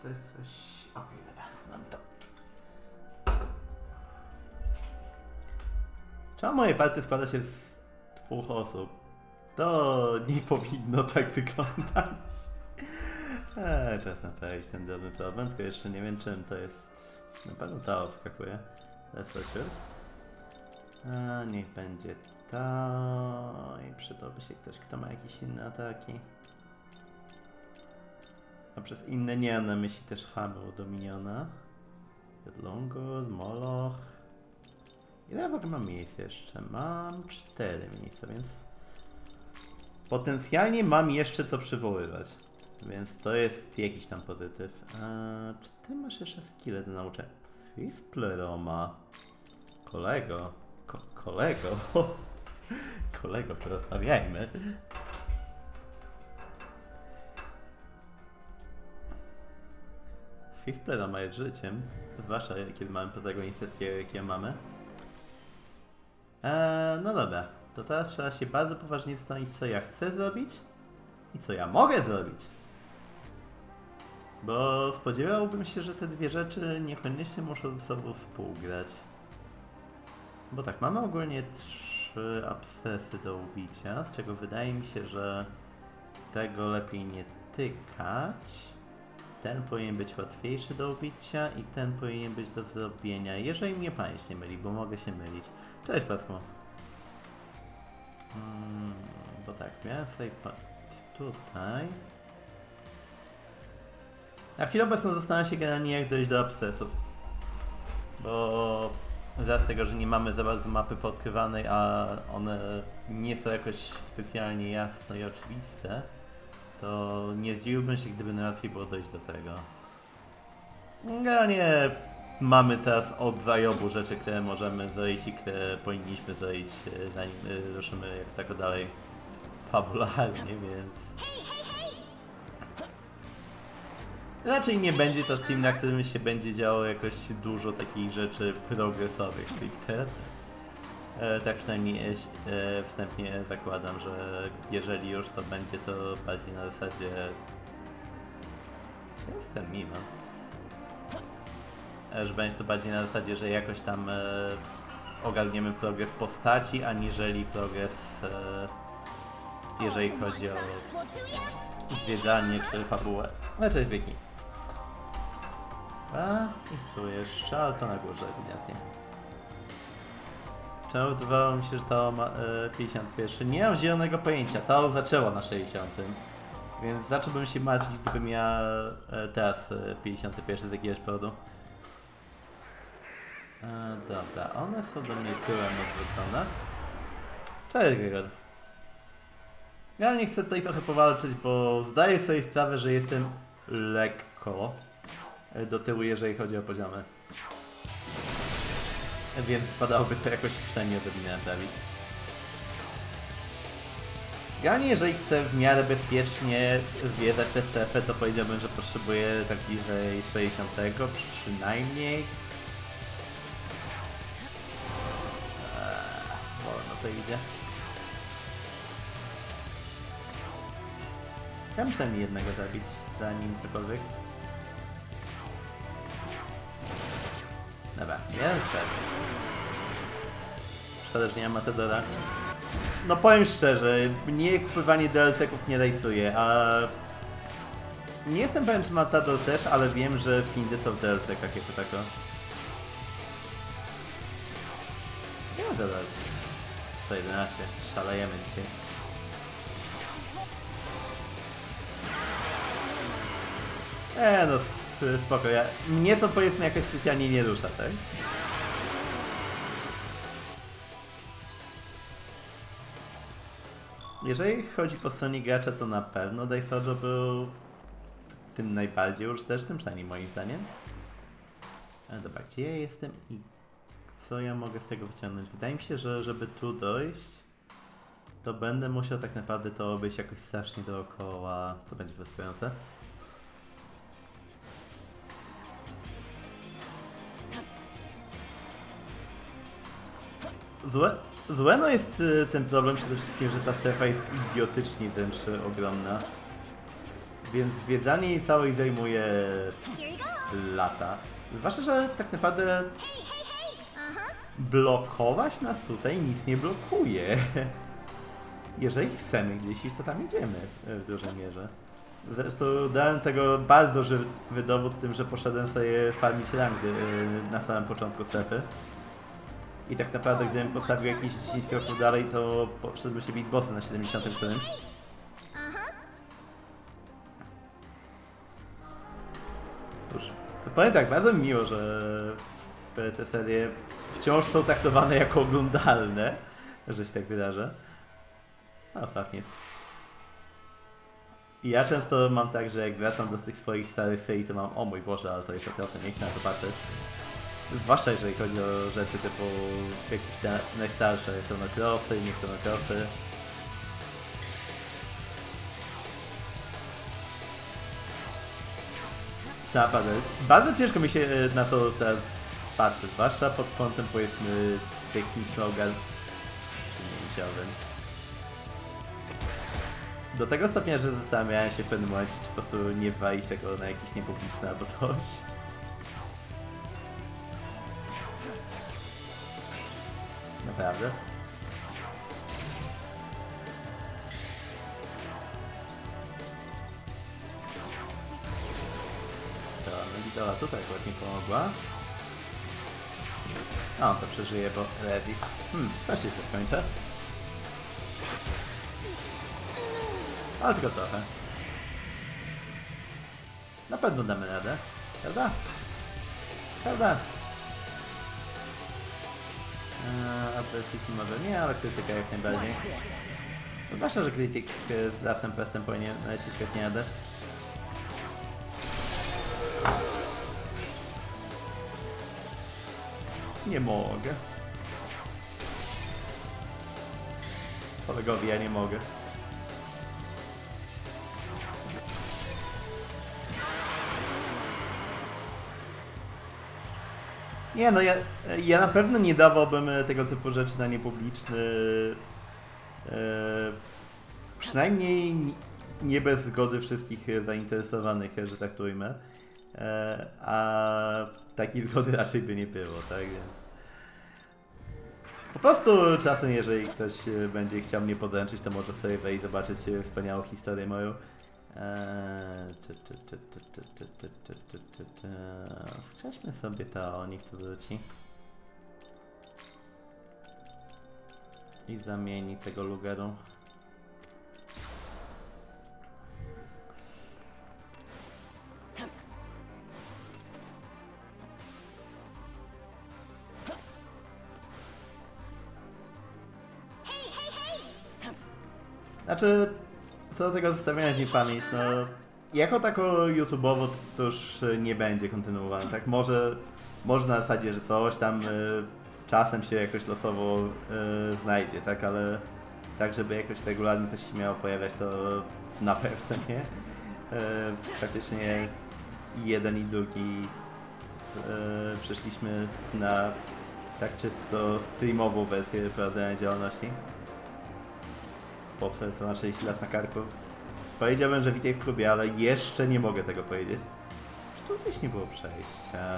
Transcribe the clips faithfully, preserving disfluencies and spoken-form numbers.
to jest coś... Okej, okay, dobra, mam to. Czemu moje party składa się z dwóch osób? To nie powinno tak wyglądać. Eee, czas naprawić ten drobny problem, tylko jeszcze nie wiem czym to jest. Na pewno ta odskakuje. That's for sure. A, niech będzie to. I przydałby się ktoś, kto ma jakieś inne ataki. A przez inne nie mam na myśli też Hammer do miniona. Longur, Moloch. Ile ja w ogóle mam miejsc jeszcze? Mam cztery miejsca, więc potencjalnie mam jeszcze co przywoływać. Więc to jest jakiś tam pozytyw. Eee, czy ty masz jeszcze skille do nauczenia? Fispleroma. Kolego. Ko kolego. Kolego, porozmawiajmy. Fispleroma jest życiem. Zwłaszcza kiedy mamy protagonistę takiego, jakiego mamy. Eee, no dobra. To teraz trzeba się bardzo poważnie zastanowić, co ja chcę zrobić i co ja mogę zrobić. Bo spodziewałbym się, że te dwie rzeczy niekoniecznie muszą ze sobą współgrać. Bo tak, mamy ogólnie trzy abscesy do ubicia, z czego wydaje mi się, że tego lepiej nie tykać. Ten powinien być łatwiejszy do ubicia i ten powinien być do zrobienia, jeżeli mnie pamięć nie myli, bo mogę się mylić. Cześć, Pasku. Hmm, bo tak, miałem save tutaj. Na chwilę obecną zastanawiam się generalnie, jak dojść do abscesów. Bo z tego, że nie mamy za bardzo mapy podkrywanej, a one nie są jakoś specjalnie jasne i oczywiste, to nie zdziwiłbym się, gdyby najłatwiej było dojść do tego. Generalnie mamy teraz od zajobu rzeczy, które możemy zrobić i które powinniśmy zrobić, zanim ruszymy jak tako dalej fabularnie, więc... Raczej nie będzie to stream, na którym się będzie działo jakoś dużo takich rzeczy progresowych stricte. E, tak przynajmniej e, wstępnie zakładam, że jeżeli już to będzie, to bardziej na zasadzie... Czy jestem mimo? E, że będzie to bardziej na zasadzie, że jakoś tam e, ogarniemy progres postaci, aniżeli progres, e, jeżeli chodzi o zwiedzanie czy fabułę. No cześć, Vicky. A, i tu jeszcze, ale to na górze ewidentnie. Czemu wydawało mi się, że to ma e, pięćdziesiąt jeden? Nie mam zielonego pojęcia, to zaczęło na sześćdziesiątym. Więc zacząłbym się martwić, gdybym miał e, teraz e, pięćdziesiąty pierwszy z jakiegoś powodu. E, dobra, one są do mnie tyłem odwrócone. Cześć, Gregor. Ja nie chcę tutaj trochę powalczyć, bo zdaję sobie sprawę, że jestem lekko do tyłu, jeżeli chodzi o poziomy. Więc wypadałoby to jakoś przynajmniej odrobinę naprawić. Generalnie, jeżeli chcę w miarę bezpiecznie zwiedzać tę strefę, to powiedziałbym, że potrzebuję tak bliżej sześćdziesiątego przynajmniej. Eee, wolno to idzie. Chciałem przynajmniej jednego zabić, zanim cokolwiek. Dobra, jeden strzał. Szkoda, że nie ma Matadora. No powiem szczerze, mnie kupywanie D L C-ków nie rajcuje, a... Nie jestem pewien, czy Matador też, ale wiem, że Findy są w D L C-kach jako tako. Nie ma zadać. sto jedenaście, szalejemy dzisiaj. Eee, no spoko, ja, mnie to powiedzmy jakoś specjalnie nie rusza, tak? Jeżeli chodzi po stronie gracza, to na pewno Daisojo był tym najbardziej użytecznym, przynajmniej moim zdaniem. Ale dobra, gdzie ja jestem i co ja mogę z tego wyciągnąć? Wydaje mi się, że żeby tu dojść, to będę musiał tak naprawdę to obejść jakoś strasznie dookoła. To będzie frustrujące. Złe, złe no jest y, ten problem przede wszystkim, że ta strefa jest idiotycznie wręcz ogromna. Więc zwiedzanie jej całej zajmuje lata. Zwłaszcza, że tak naprawdę blokować nas tutaj nic nie blokuje. Jeżeli chcemy gdzieś iść, to tam idziemy w dużej mierze. Zresztą dałem tego bardzo żywy dowód tym, że poszedłem sobie farmić rangy na samym początku strefy. I tak naprawdę gdybym postawił jakieś dziesięć kroków dalej, to poszedłbym się bić bossy na siedemdziesiątym którymś. Cóż, powiem tak, bardzo mi miło, że te serie wciąż są traktowane jako oglądalne, że się tak wydarzy. No, fajnie. I ja często mam tak, że jak wracam do tych swoich starych serii, to mam, o mój Boże, ale to jest okropne miejsce na to patrzeć. Zwłaszcza jeżeli chodzi o rzeczy typu jakieś te najstarsze Chrono Crossy, nie Chrono Crossy. Naprawdę, bardzo ciężko mi się na to teraz patrzy, zwłaszcza pod kątem, powiedzmy, techniczno-osiągnięciowym. Do tego stopnia, że zastanawiałem się w pewnym momencie, czy po prostu nie walić tego na jakieś niepubliczne albo coś. Naprawdę? Widola tutaj akurat nie pomogła. A on to przeżyje, bo resist. Hmm, też się źle skończę. Ale tylko trochę. Na pewno damy radę, prawda? Prawda? Eee, Adversity może nie, ale krytyka jak najbardziej. Zwłaszcza, że krytyk z Raftem Pestem powinien się świetnie nadać. Nie mogę. Kolegowi, ja nie mogę. Nie no, ja, ja na pewno nie dawałbym tego typu rzeczy na niepubliczny. E, przynajmniej nie bez zgody wszystkich zainteresowanych, że tak to ujmę. E, a takiej zgody raczej by nie było, tak więc. Po prostu czasem, jeżeli ktoś będzie chciał mnie podręczyć, to może sobie wejść i zobaczyć wspaniałą historię moją. Skrześmy sobie to, niech tu wróci. I zamieni tego Lugeru. Znaczy, co do tego zostawiania ci pamięć, no jako tako YouTube'owo to, to już nie będzie kontynuowane, tak? Może, może na zasadzie, że coś tam y, czasem się jakoś losowo y, znajdzie, tak? Ale tak, żeby jakoś regularnie coś się miało pojawiać, to na pewno nie. Y, praktycznie jeden i drugi y, przeszliśmy na tak czysto streamową wersję prowadzenia działalności. Chłopcy, co ma sześć lat na karku. Powiedziałbym, że witaj w klubie, ale jeszcze nie mogę tego powiedzieć. Czy tu gdzieś nie było przejścia?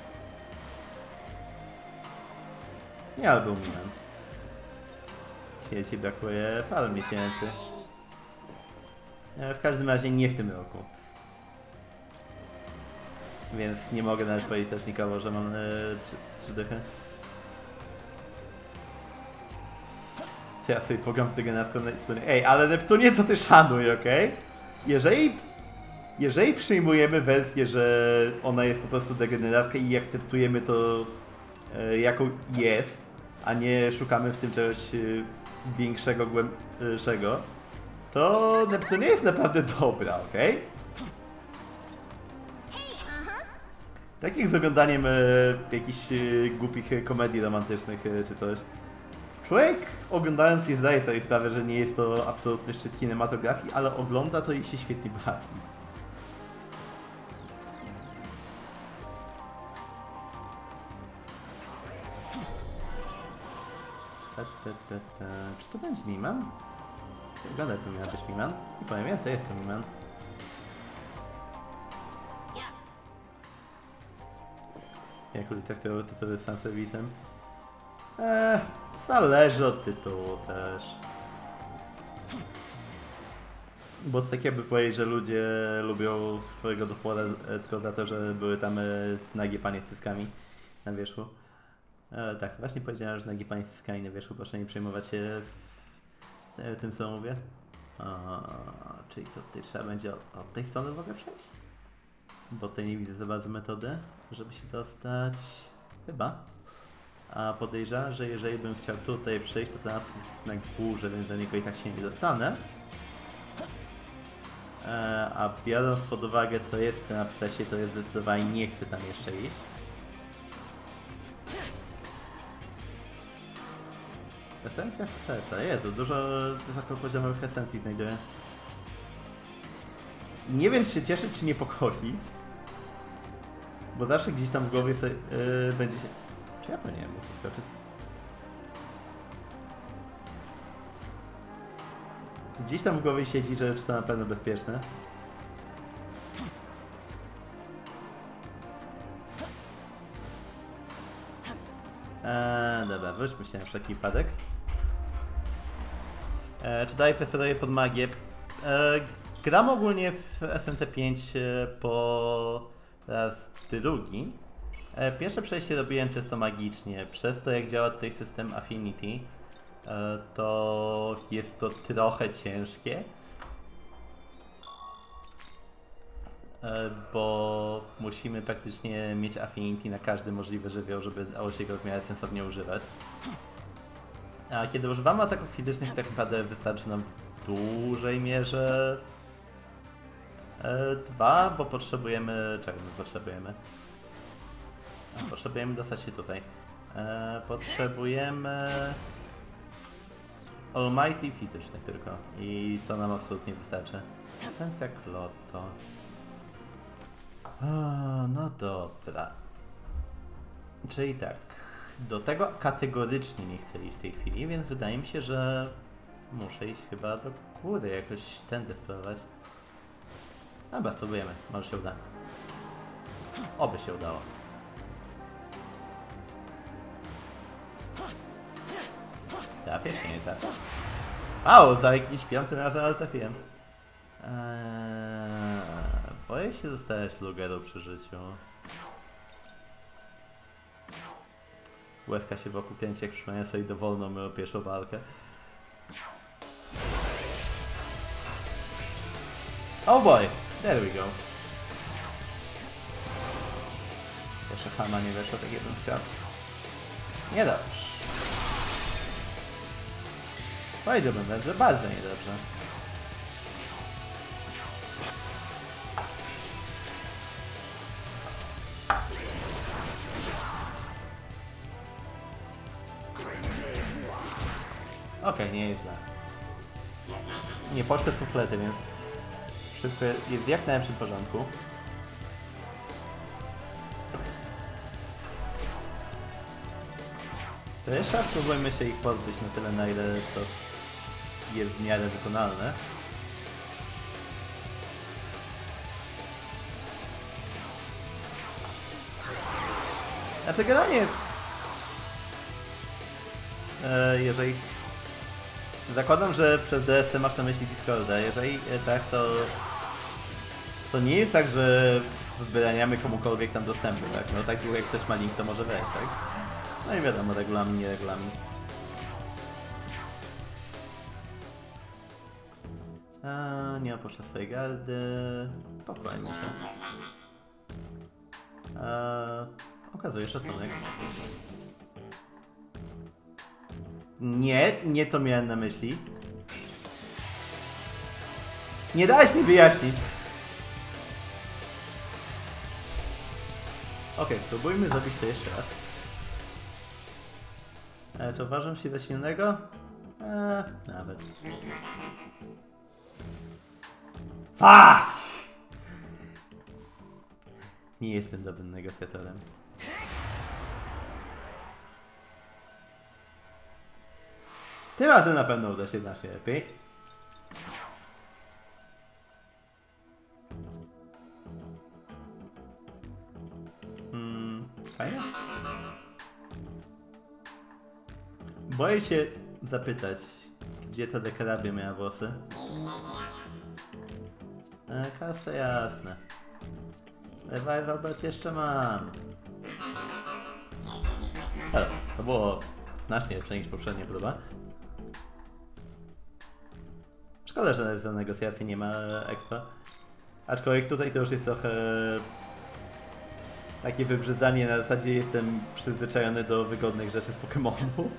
Nie, ale był Milan. Ci brakuje paru miesięcy. W każdym razie nie w tym roku. Więc nie mogę nawet powiedzieć tecznikowo, że mam yy, trzy, trzy dychy. Ja sobie pogram w tego Neptunie. Ej, ale Neptunie to ty szanuj, okej? Okay? Jeżeli, jeżeli przyjmujemy wersję, że ona jest po prostu degeneracka i akceptujemy to e, jaką jest, a nie szukamy w tym czegoś e, większego, głębszego, to Neptunie jest naprawdę dobra, okej? Okay? Tak jak z oglądaniem e, jakichś e, głupich komedii romantycznych e, czy coś. Człowiek oglądając je zdaje sobie sprawę, że nie jest to absolutny szczyt kinematografii, ale ogląda to i się świetnie bawi. Ta, ta, ta, ta. Czy to będzie Miman? Wygląda, jakby miał być Miman. I powiem więcej, jest to Miman. Jak ludzie traktują tytuły z fanserwisem. Eee, zależy od tytułu też. Bo tak jakby powiedzieć, że ludzie lubią w God of War tylko za to, że były tam nagie panie z cyckami na wierzchu. E, tak, właśnie powiedziałem, że nagie panie z cyckami na wierzchu, proszę nie przejmować się w, tym, co mówię. A, czyli co, tutaj trzeba będzie od, od tej strony w ogóle przejść? Bo tutaj nie widzę za bardzo metody, żeby się dostać. Chyba. A podejrzewam, że jeżeli bym chciał tutaj przejść, to ten apsys jest na górze, więc do niego i tak się nie dostanę. E, a biorąc pod uwagę, co jest w tym apsesie, to jest zdecydowanie nie chcę tam jeszcze iść. Esencja seta, Jezu, dużo wysokopoziomowych esencji znajduję. I nie wiem, czy się cieszyć, czy niepokoić. Bo zawsze gdzieś tam w głowie sobie, yy, będzie się... Czy ja powinienem po prostu skoczyć? Gdzieś tam w głowie siedzi, że czy to na pewno bezpieczne. Eee, dobra, wyszmy się na wszelki wypadek. Eee, czy dalej preferuję pod magię? Eee, gram ogólnie w S M T pięć po raz drugi. Eee, pierwsze przejście robiłem czysto magicznie. Przez to, jak działa tutaj system Affinity, eee, to jest to trochę ciężkie. Bo musimy praktycznie mieć Affinity na każdy możliwy żywioł, żeby dało się go w miarę sensownie używać. A kiedy używamy ataków fizycznych, tak naprawdę wystarczy nam w dużej mierze e, dwa, bo potrzebujemy... czego my potrzebujemy? A, potrzebujemy dostać się tutaj. E, potrzebujemy... Almighty fizycznych tylko i to nam absolutnie wystarczy. Esencja Klotto. O, no dobra. Czyli tak, do tego kategorycznie nie chcę iść w tej chwili, więc wydaje mi się, że muszę iść chyba do góry, jakoś tędy spróbować. Dobra, spróbujemy, może się uda. Oby się udało. Trafię się, nie trafię? Au, za jakimś piątym razem, ale trafiłem. Eee, boję się zostawiać Lugeru przy życiu. Łezka się wokół kręci, jak przypomnę sobie dowolną moją pierwszą walkę. Oh boy, there we go. Jeszcze Hama nie weszło, tak jakbym chciał. Niedobrze. Powiedziałbym wręcz, że bardzo niedobrze. Okej, okay, nie jest źle. Nie poszły suflety, więc wszystko jest w jak najlepszym porządku. To jeszcze raz spróbujmy się ich pozbyć na tyle, na ile to jest w miarę wykonalne. Znaczy generalnie, e, jeżeli zakładam, że przez D S M masz na myśli Discorda, jeżeli tak, to to nie jest tak, że zbieraniamy komukolwiek tam dostępu, tak? No tak jak ktoś ma link, to może wejść, tak? No i wiadomo, regulamin, nie regulamin. A, nie opuszcza swojej gardy. Pokłońmy się. A, okazuje szacunek. Nie, nie to miałem na myśli. Nie dałeś mi wyjaśnić. Okej, okay, spróbujmy zrobić to jeszcze raz. E, czy uważam się za silnego? E, nawet. Fa! Nie jestem dobrym negocjatorem. Tym razem na pewno uda się znacznie lepiej. Hmm, fajnie. Boję się zapytać, gdzie ta dekarabia miała włosy. E, kasa jasne. Revival bet jeszcze mam. Ale to było znacznie lepsze niż poprzednie próba. Szkoda, że za negocjacje nie ma expa. Aczkolwiek tutaj to już jest trochę takie wybrzydzanie, na zasadzie jestem przyzwyczajony do wygodnych rzeczy z Pokemonów.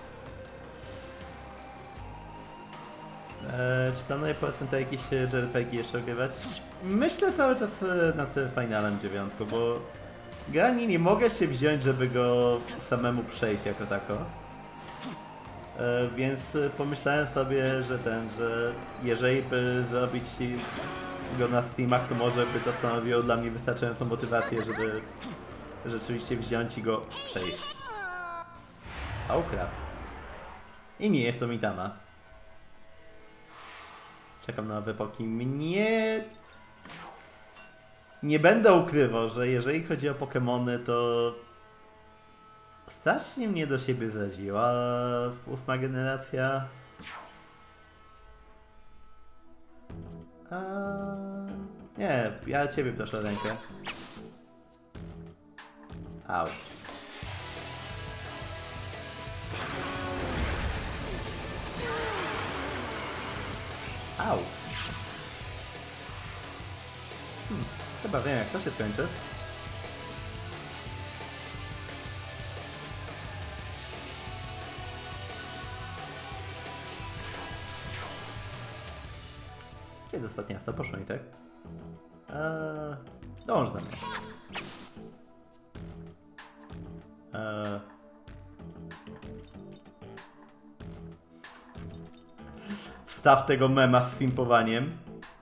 Eee, czy planuję po S N T jakieś J R P G jeszcze ogrywać? Myślę cały czas nad finalem dziewiątką, bo grani nie mogę się wziąć, żeby go samemu przejść jako tako. Eee, więc pomyślałem sobie, że ten, że jeżeli by zrobić go na streamach, to może by to stanowiło dla mnie wystarczającą motywację, żeby rzeczywiście wziąć i go przejść. Oh crap. I nie jest to Mitama. Czekam na wypoki. Mnie... Nie będę ukrywał, że jeżeli chodzi o Pokemony, to strasznie mnie do siebie zraziła ósma generacja. A... Nie, ja ciebie proszę o rękę. Au. Au. Hmm, chyba wiem, jak to się skończy. Kiedy ostatnia sto poszło i tak? Eee, dąż do mnie. Eee. Wstaw tego mema z simpowaniem.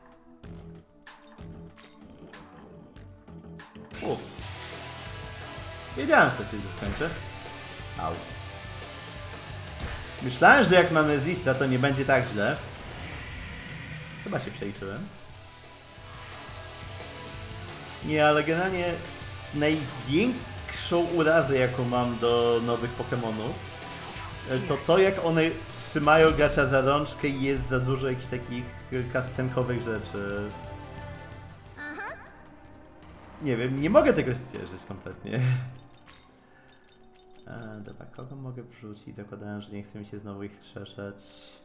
U. Wiedziałem, że to się źle skończy. Au. Myślałem, że jak mam Resista, to nie będzie tak źle. Chyba się przeliczyłem. Nie, ale generalnie największą urazę, jaką mam do nowych Pokemonów, to to, jak one trzymają gracza za rączkę i jest za dużo jakichś takich cutscenkowych rzeczy. Nie wiem, nie mogę tego ścierzyć kompletnie. A, dobra, kogo mogę wrzucić? Zakładałem, że nie chcę mi się znowu ich skrzeszać.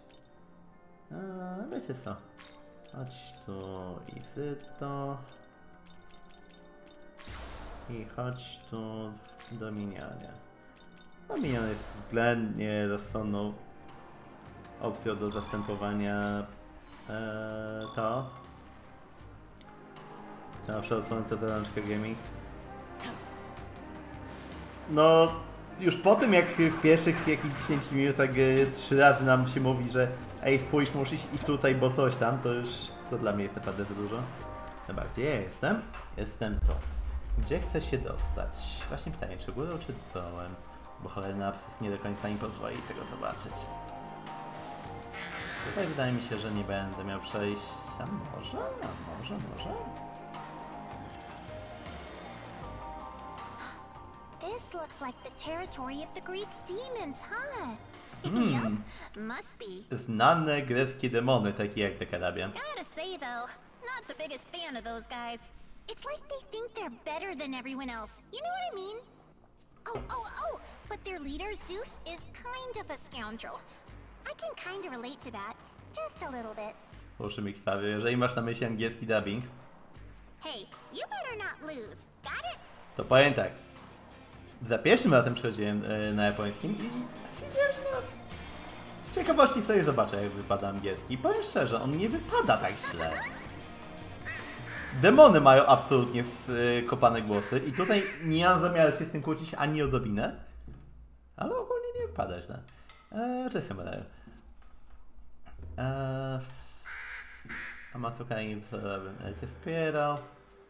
A, wiecie co? Chodź tu i Zyto. I chodź tu Dominionie. Dominion jest względnie rozsądną opcją do zastępowania e, to. Na przykład to za rączkę gaming. No, już po tym jak w pierwszych jakichś dziesięciu minutach e, trzy razy nam się mówi, że ej, spójrz, musisz iść tutaj, bo coś tam, to już to dla mnie jest naprawdę za dużo. Dobra, gdzie ja jestem? Jestem tu. Gdzie chcę się dostać? Właśnie pytanie, czy górą, czy dołem? Bo cholerny absces nie do końca mi pozwoli tego zobaczyć. Tutaj wydaje mi się, że nie będę miał przejścia. Może? A może, może? This looks like the territory of the Greek demons, huh? Hmm. Yep, must be. Znane greckie demony, takie jak Dekarabia. Gotta say though, not the biggest fan of those guys. It's like they think they're better than everyone else. You know what I mean? Oh, oh, oh! But their leader, Zeus, is kind of a scoundrel. I can kind of relate to that. Just a little bit. Proszę mi krwawie, jeżeli masz na myśli angielski dubbing, Hey, you better not lose. Got it? to powiem tak. Za pierwszym razem przechodziłem e, na japońskim i stwierdziłem, że no, z ciekawości sobie zobaczę, jak wypada angielski. I powiem szczerze, on nie wypada tak źle. Demony mają absolutnie skopane głosy i tutaj nie mam zamiaru się z tym kłócić ani odrobinę. Ale ogólnie nie wypada źle. Eee, cześć Samuel. Eee, a Masukani w cię wspierał.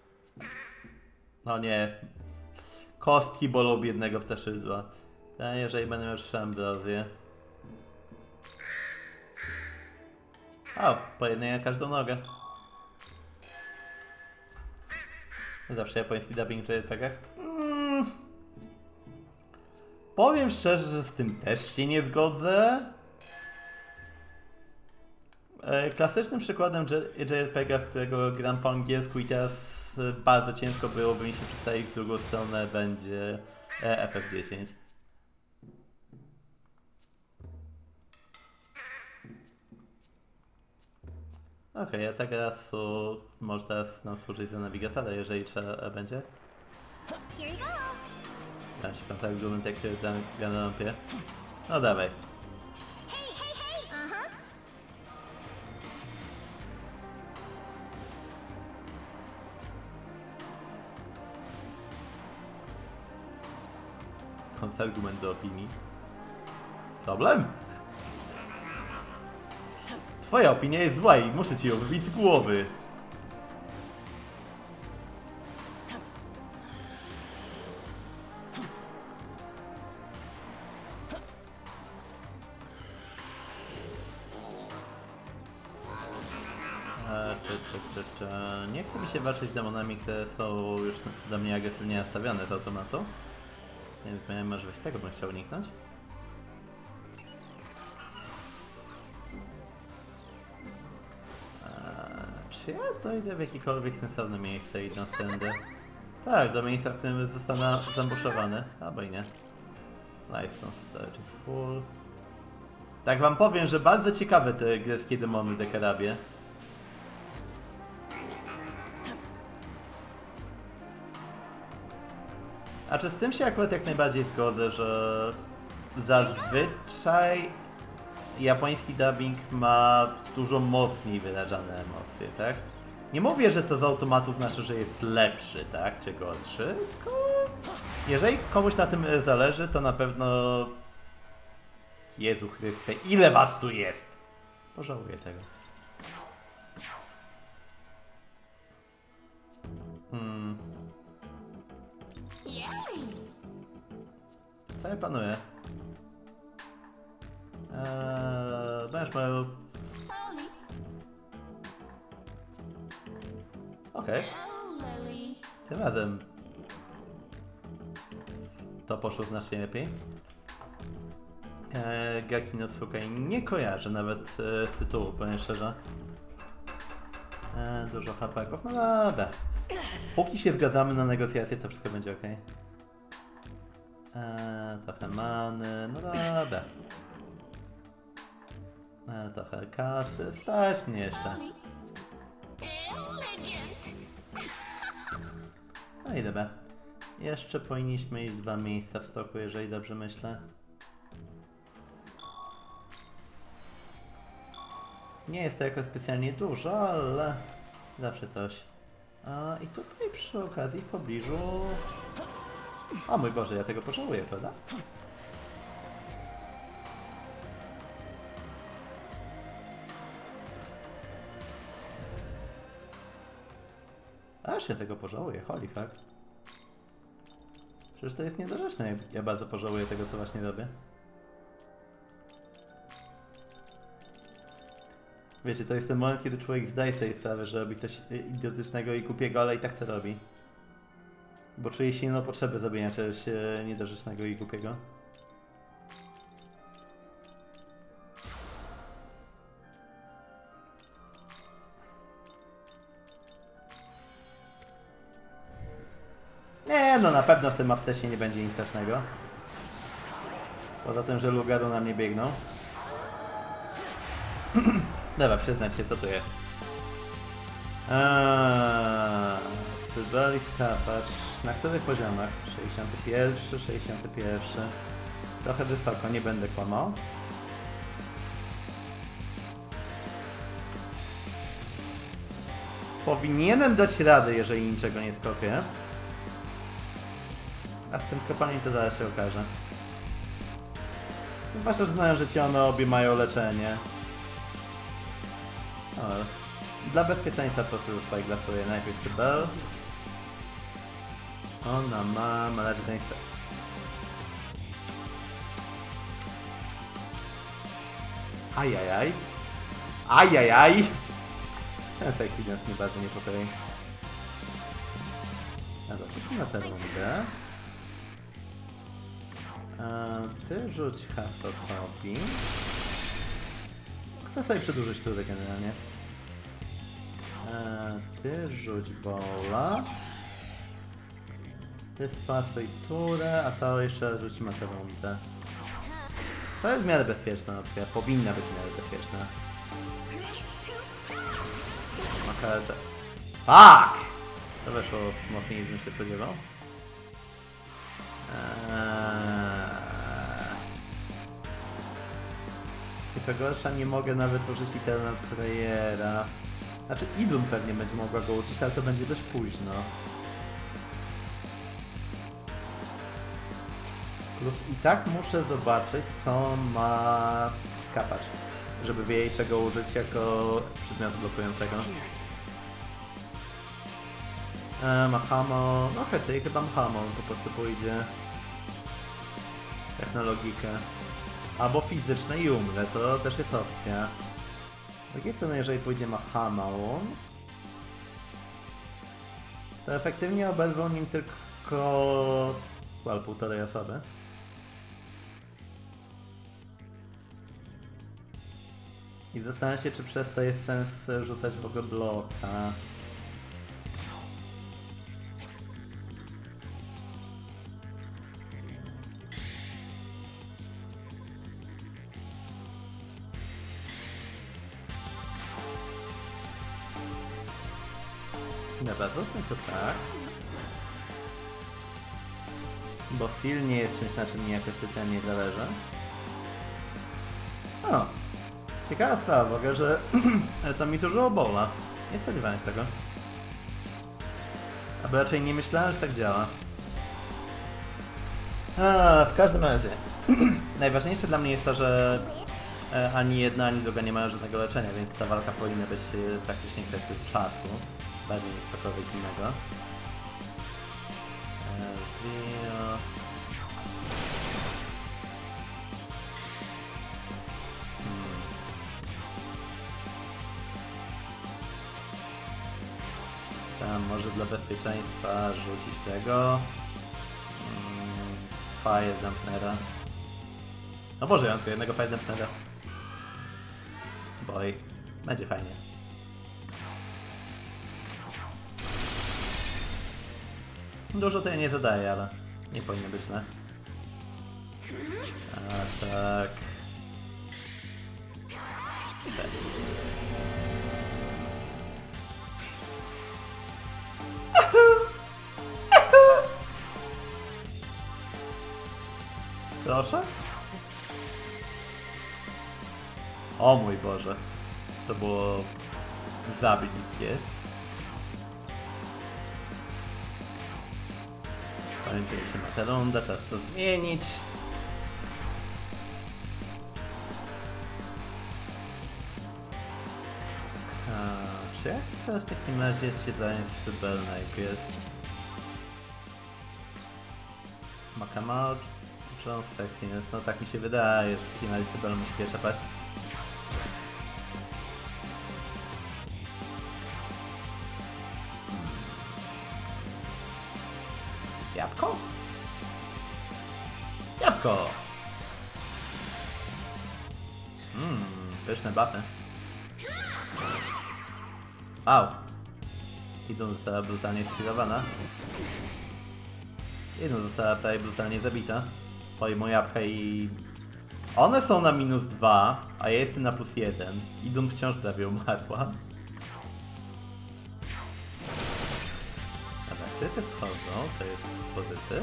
No nie. Kostki bolą biednego ptaszydła. A jeżeli będę miał trzy ambrozje. O, po jednej na każdą nogę. Zawsze japoński dubbing w R P G-ach. Mm. powiem szczerze, że z tym też się nie zgodzę. Klasycznym przykładem J R P G, w którego gram po angielsku i teraz bardzo ciężko byłoby mi się przedstawić w drugą stronę, będzie F F dziesięć. Okej, okay, a ta gra su, może teraz nam służyć za nawigatora, jeżeli trzeba będzie. Dam się kontakt główny, tak gra na lampie. No dawaj. Kontrargument do opinii. Problem? Twoja opinia jest zła i muszę ci ją wybić z głowy. A, czy, czy, czy, czy. Nie chce mi się walczyć z demonami, które są już do mnie agresywnie nastawione z automatu. Więc miałem możliwość tego, bym chciał uniknąć. Czy ja dojdę w jakiekolwiek sensowne miejsce idąc tędy? Tak, do miejsca, w którym zostanę zambuszowany. Albo i nie. License storage is full. Tak wam powiem, że bardzo ciekawe te greckie demony dekarabie. A czy z tym się akurat jak najbardziej zgodzę, że zazwyczaj japoński dubbing ma dużo mocniej wyrażane emocje, tak? Nie mówię, że to z automatu znaczy, że jest lepszy, tak? Czy gorszy, tylko jeżeli komuś na tym zależy, to na pewno... Jezu Chryste, ile was tu jest? Pożałuję tego. Hmm. Co ja planuję? Eee, będziesz moją... Okej. Okay. Tym razem to poszło znacznie lepiej. Eee, Gaki no Tsukai nie kojarzę nawet e, z tytułu, powiem szczerze. Eee, dużo hapaków, no dobra. Póki się zgadzamy na negocjacje, to wszystko będzie ok. Eee, trochę many, no dobra. Eee, trochę kasy, stać mnie jeszcze. No i dobra. Jeszcze powinniśmy iść dwa miejsca w stoku, jeżeli dobrze myślę. Nie jest to jakoś specjalnie dużo, ale zawsze coś. A, i tutaj przy okazji w pobliżu... O mój Boże, ja tego pożałuję, prawda? Aż ja tego pożałuję, holy fuck. Przecież to jest niedorzeczne, ja bardzo pożałuję tego, co właśnie robię. Wiecie, to jest ten moment, kiedy człowiek zdaje sobie sprawę, że robi coś idiotycznego i głupiego, ale i tak to robi. Bo czuje silną potrzebę zrobienia czegoś niedorzecznego i głupiego. Nie, no na pewno w tym abscesie nie będzie nic strasznego. Poza tym, że Lugaru na mnie biegną. Dobra, przyznać się, co tu jest. Aaaa, Syberis Kafarz. Na których poziomach? sześćdziesiąty pierwszy, sześćdziesiąty pierwszy. Trochę wysoko, nie będę kłamał. Powinienem dać radę, jeżeli niczego nie skopię. A w tym skopaniu to zaraz się okaże. Zwłaszcza znają, że ci one obie mają leczenie. O, dla bezpieczeństwa po prostu spyglasuję najpierw Sybel. Ona ma Malage Ajajaj. Ajajaj. Ten sexy dance mnie bardzo niepokoi. Dobra, to na tę rundę. Eee, ty rzuć Hasotopi. Chcę sobie przedłużyć turę generalnie. Eee, ty rzuć Bola. Ty spasuj turę, a to jeszcze raz rzucimy tę rundę. To jest w miarę bezpieczna opcja. Powinna być w miarę bezpieczna. Makarze. Fuck! To weszło mocniej niż bym się spodziewał. Eee... I co gorsza, nie mogę nawet użyć Eternal Prayera. Znaczy Idun pewnie będzie mogła go użyć, ale to będzie dość późno. Plus i tak muszę zobaczyć, co ma skapać, żeby wiedzieć, czego użyć jako przedmiotu blokującego. E, ma Hamon, no okej, czyli chyba Hamon po prostu pójdzie. Technologikę. Albo fizyczne i umrę, to też jest opcja. Z drugiej strony, jeżeli pójdzie ma Hamon, to efektywnie obezwą nim tylko well, półtorej osoby. I zastanawiam się, czy przez to jest sens rzucać w ogóle bloka. Dobra, zróbmy to tak. Bo Seal nie jest czymś, na czym mi jakoś specjalnie zależy. O! Ciekawa sprawa w ogóle, że to mi zużyło Bowla. Nie spodziewałem się tego. Albo raczej nie myślałem, że tak działa. A, w każdym razie. Najważniejsze dla mnie jest to, że ani jedna, ani druga nie mają żadnego leczenia, więc ta walka powinna być praktycznie kwestią czasu. Bardziej niż cokolwiek innego. Zio... Hmm. Tam może dla bezpieczeństwa rzucić tego. Hmm. Fire Dampenera. No Boże, ja mam tylko jednego Fire Dampenera. Boj. Będzie fajnie. Dużo to ja nie zadaję, ale nie powinno być źle. A tak. tak. Proszę? O mój Boże. To było za bliskie. Kończyła się ma ta runda, czas to zmienić. A, czy ja chcę w takim razie siedzenie z Sybil najpierw? Makamar, John Sexiness, no tak mi się wydaje, że w takim razie Sybil musi pierwsza paść. Jabłko? Jabłko! Mmm, pyszne buffy. Au! Idun została brutalnie stylowana. Idun została prawie brutalnie zabita. Pojmą jabłka i... One są na minus dwa, a ja jestem na plus jeden. Idun wciąż prawie umarła. Kryty wchodzą, to jest pozytyw.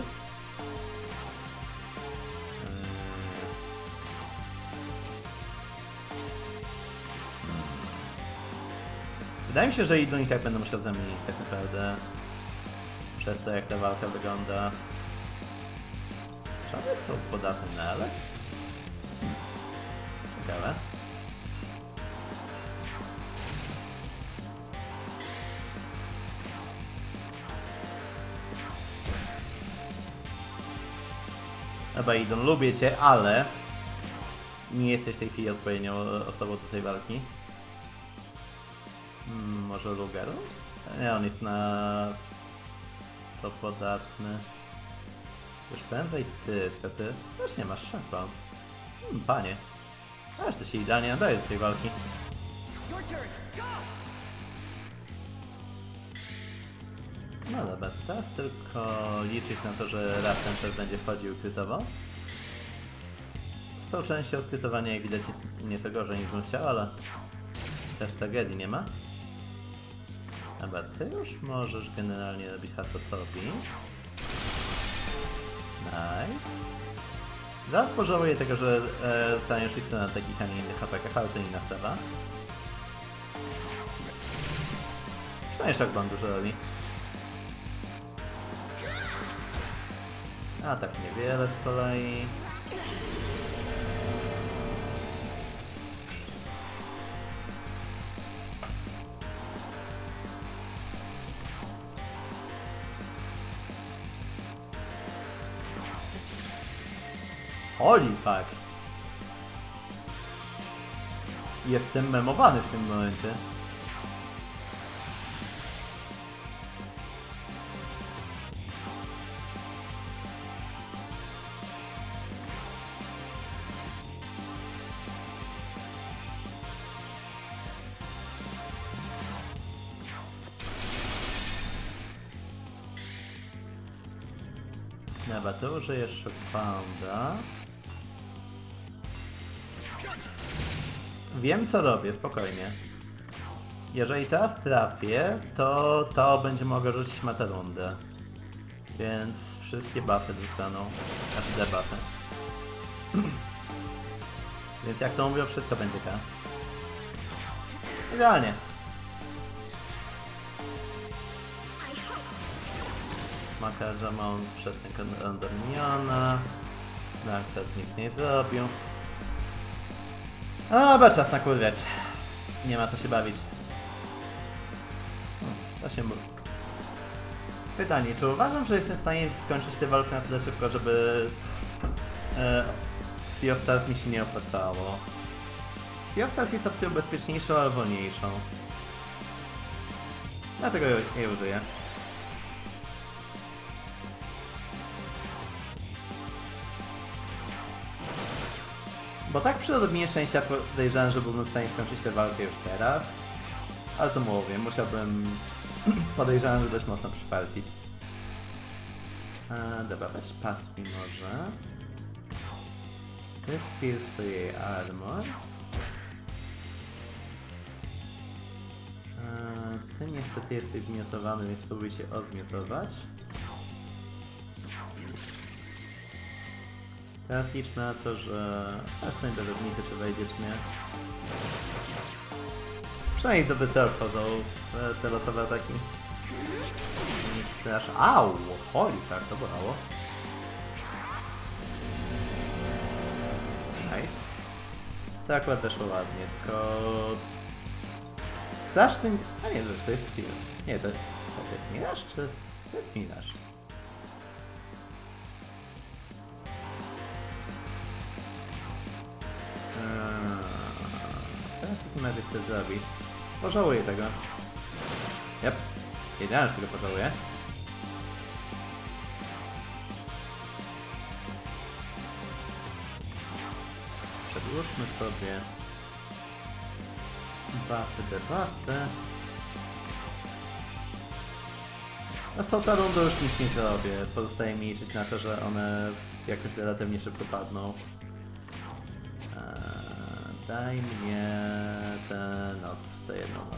Wydaje mi się, że Idun i tak będą musiał zamienić tak naprawdę. Przez to, jak ta walka wygląda. Czy on jest podatny na elek? Hmm. Ciekawe. Dobra, Idun, lubię cię, ale nie jesteś w tej chwili odpowiednią osobą do tej walki. Hmm, może Luger? Nie, on jest na to podatny. Już prędzej ty, tylko ty też nie masz Shockbound. Hmm, panie. Aż ty się idealnie nadajesz do tej walki. No dobra, to teraz tylko liczyć na to, że raptem też będzie wchodził krytowo. Z tą częścią skrytowania jak widać jest nieco gorzej niż bym chciał, ale też tragedii nie ma. Dobra, ty już możesz generalnie robić Hasotowi. Nice. Zaraz pożałuję tego, że e, staniesz listy na takich, a nie innych atakach, ale to inna sprawa. Przynajmniej Shockbound dużo robi. A tak niewiele z kolei. Holy fuck! Jestem memowany w tym momencie. Dobra, to użyję Shockbounda. Wiem co robię, spokojnie. Jeżeli teraz trafię, to to będzie mogło rzucić Matarundę. Więc wszystkie buffy zostaną. Znaczy debuffy. Więc jak to mówię, wszystko będzie K. Idealnie. Makarjamon wszedł ten Randormiona. Darkseid nic nie zrobił. Dobra, czas nakurwiać. Nie ma co się bawić. Hmm, to się mówi. Pytanie, czy uważam, że jestem w stanie skończyć tę walkę na tyle szybko, żeby e, Sea of Stars mi się nie opłacało? Sea of Stars jest opcją bezpieczniejszą, ale wolniejszą. Dlatego jej użyję. Bo tak przy odrobinie szczęścia podejrzewam, że byłbym w stanie skończyć tę walkę już teraz. Ale to mówię, musiałbym... podejrzewam, że dość mocno przyfalcić. A, dobra, weź pasmi może. Ty spilsuj jej armor. A, ty niestety jesteś zmiotowany, więc spróbuj się odmiotować. Teraz liczmy na to, że aż sobie do różnicy, czy wejdzie, czy nie. Przynajmniej do B C wchodzą w te losowe ataki. Nie strasz... Au! Holy fuck, to bolało. Nice. To akurat weszło ładnie, tylko... Straszny... A nie, to jest Seal. Nie, to, to jest Mirage, czy... To jest Mirage. Co ja w takim razie chcę zrobić? Pożałuję tego. Jep. Wiedziałem, że tego pożałuję. Przedłużmy sobie buffy, debuffy. No z tą rundą już nic nie zrobię. Pozostaje mi liczyć na to, że one jakoś relatywnie szybko padną. Daj mnie tę noc, tę jedną noc.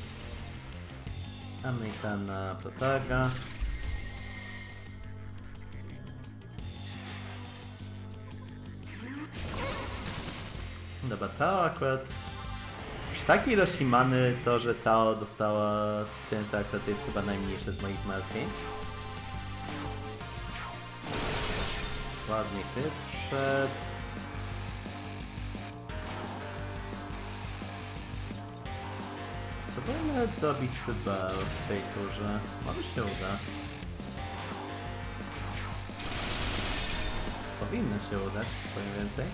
Mamy ten na protaga. Dobra, Tao akurat... Przy takiej ilości many to, że Tao dostała ten, to akurat jest chyba najmniejsze z moich martwień. Ładnie kryt wszedł. Spróbujmy dobić Sybil w tej turze. Może się uda. Powinno się udać, powiem więcej.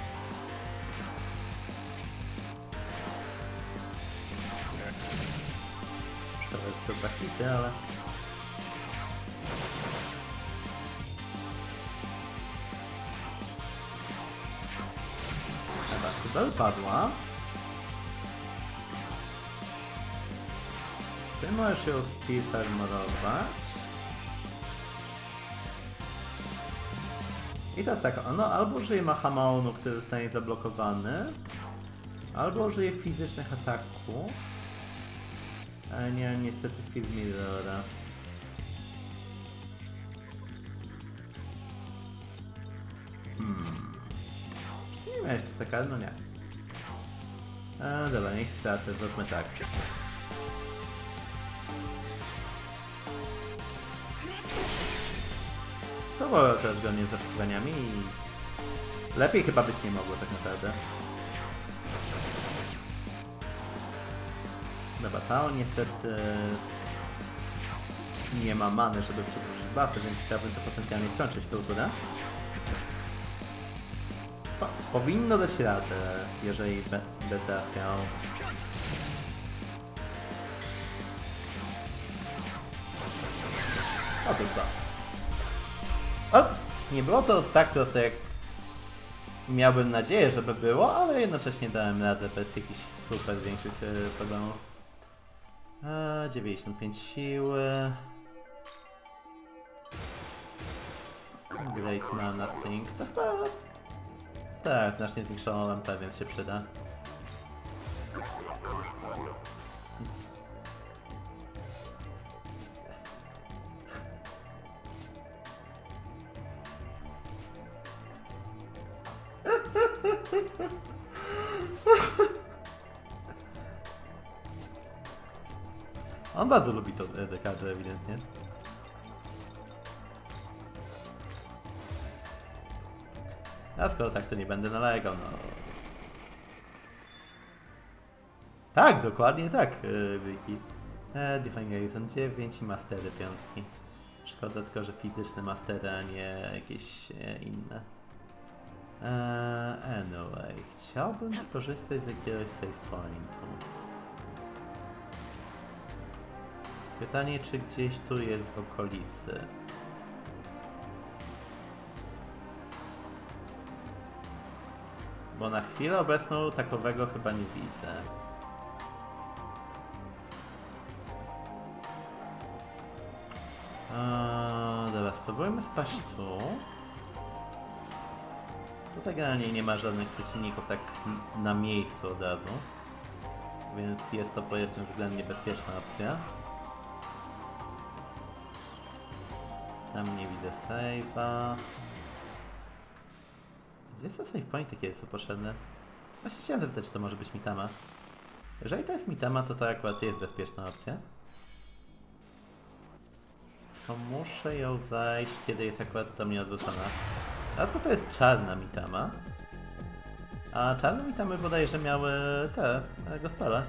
Szkoda, że to dwa hity, ale... Bell padła. Ty możesz ją spisać, morować. I teraz tak, ono albo użyje Mahamaonu, który zostanie zablokowany, albo użyje fizycznych ataków. Ale nie, niestety Field Mirrora. Hmm. Nie miałeś to taka, no nie. A, dobra, niech stracę, zróbmy tak. To było teraz zgodnie z oczekiwaniami i lepiej chyba być nie mogło tak naprawdę. Dobra, Tao niestety nie ma many, żeby przedłużyć buffy, więc chciałbym to potencjalnie skończyć tą turę. Po, powinno dać radę, jeżeli będę trafiał. Otóż to. O, nie było to tak proste, jak miałbym nadzieję, żeby było, ale jednocześnie dałem radę bez jakichś super większych e, problemów. E, dziewięćdziesiąt pięć siły. Great Mana Spring. To chyba... Tak, znacznie zwiększoną lampę, więc się przyda. On bardzo lubi to dekarze, ewidentnie. A skoro tak, to nie będę nalegał, no. Tak, dokładnie tak, Wiki. E, Define Horizon dziewięć i Mastery piątki. Szkoda tylko, że fizyczne mastery, a nie jakieś e, inne. E, anyway, chciałbym skorzystać z jakiegoś save pointu. Pytanie, czy gdzieś tu jest w okolicy. Bo na chwilę obecną takowego chyba nie widzę. Eee, dobra, spróbujmy spaść tu. Tutaj generalnie nie ma żadnych przeciwników tak na miejscu od razu. Więc jest to, powiedzmy, względnie bezpieczna opcja. Tam nie widzę save'a. Gdzie są save pointy, kiedy są potrzebne? Właśnie chciałem zapytać, czy to może być Mitama. Jeżeli to jest Mitama, to to akurat jest bezpieczna opcja. To muszę ją zajść, kiedy jest akurat do mnie odwrócona. W dodatku to jest czarna Mitama. A czarne Mitamy bodajże miały te, gospele.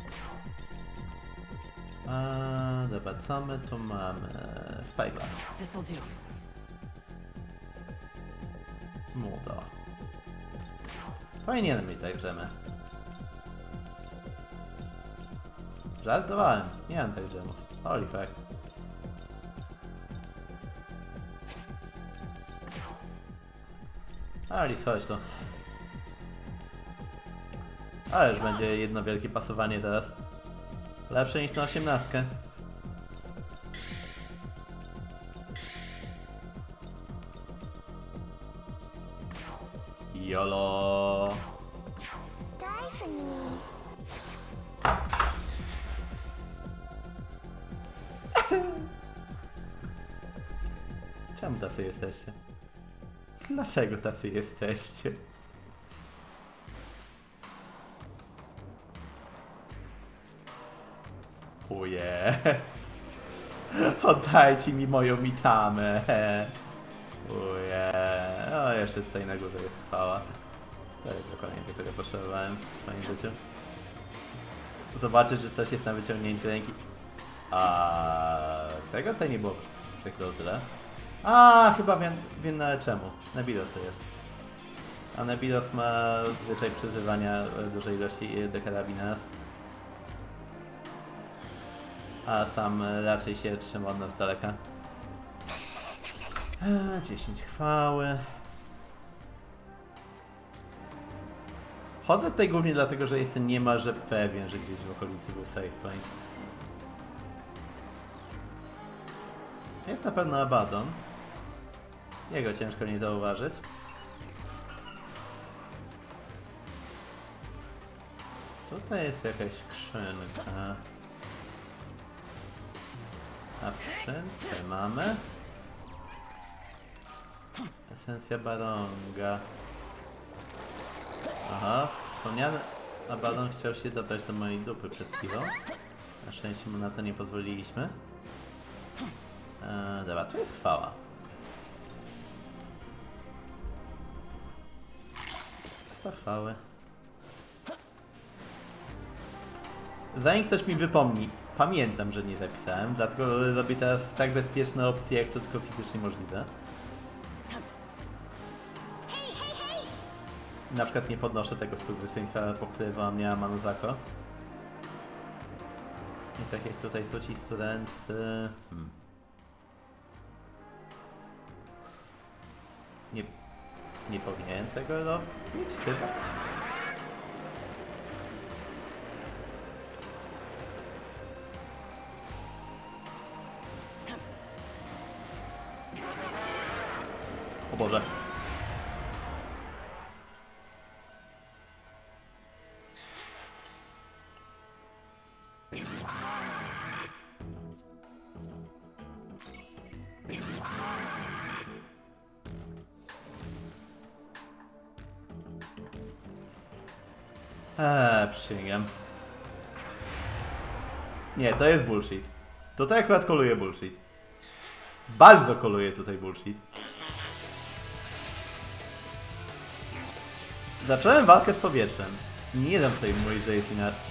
A, dobra, co my tu mamy? Spyglass. Mudo. Powinienem mieć tak dżemy. Żartowałem, nie mam tak dżemów. Holy fuck. Alice, chodź tu. Ale już będzie jedno wielkie pasowanie zaraz. Lepsze niż na osiemnastkę. Jolo. Die for me. Czemu tacy jesteście? Dlaczego tacy jesteście? Uje. Oddajcie mi moją Mitamę. Uje. O, jeszcze tutaj na górze jest chwała. To jest dokładnie to, czego potrzebowałem w swoim życiu. Zobaczyć, że coś jest na wyciągnięcie ręki. A tego tutaj nie było przykro tyle. A chyba wiem, wiem na czemu. Nebilos to jest. A Nebilos ma zwyczaj przyzywania dużej ilości dekarabin naraz. A sam raczej się trzyma od nas z daleka. dziesięć chwały. Chodzę tutaj głównie dlatego, że jestem niemalże pewien, że gdzieś w okolicy był save point. Jest na pewno Abaddon. Jego ciężko nie zauważyć. Tutaj jest jakaś skrzynka. A w skrzynce mamy esencja Baronga. Aha, wspomniany Abaddon chciał się dobrać do mojej dupy przed chwilą. Na szczęście mu na to nie pozwoliliśmy. Eee, dobra, tu jest chwała. Sto chwały. Zanim ktoś mi wypomni, pamiętam, że nie zapisałem, dlatego robię teraz tak bezpieczne opcje, jak to tylko fizycznie możliwe. Na przykład nie podnoszę tego skurwysyństwa, po które wam miała Manuzako. I tak jak tutaj złocisty ręce... Hmm. Nie, nie powinienem tego robić chyba. O Boże. Eee, przysięgam. Nie, to jest bullshit. Tutaj akurat koluje bullshit. Bardzo koluje tutaj bullshit. Zacząłem walkę z powietrzem. Nie dam sobie mówić, że jest inaczej.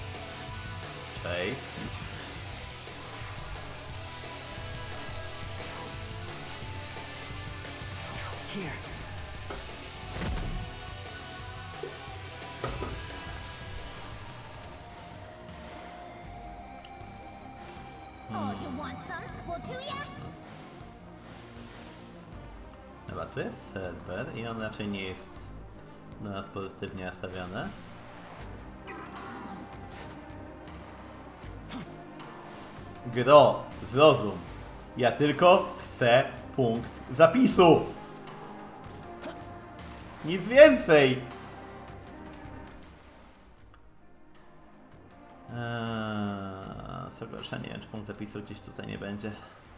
Dobra, tu jest serwer i on raczej nie jest do nas pozytywnie nastawiony. Gro, zrozum. Ja tylko chcę punkt zapisu. Nic więcej. Eee, co gorsza, nie wiem, czy punkt zapisu gdzieś tutaj nie będzie.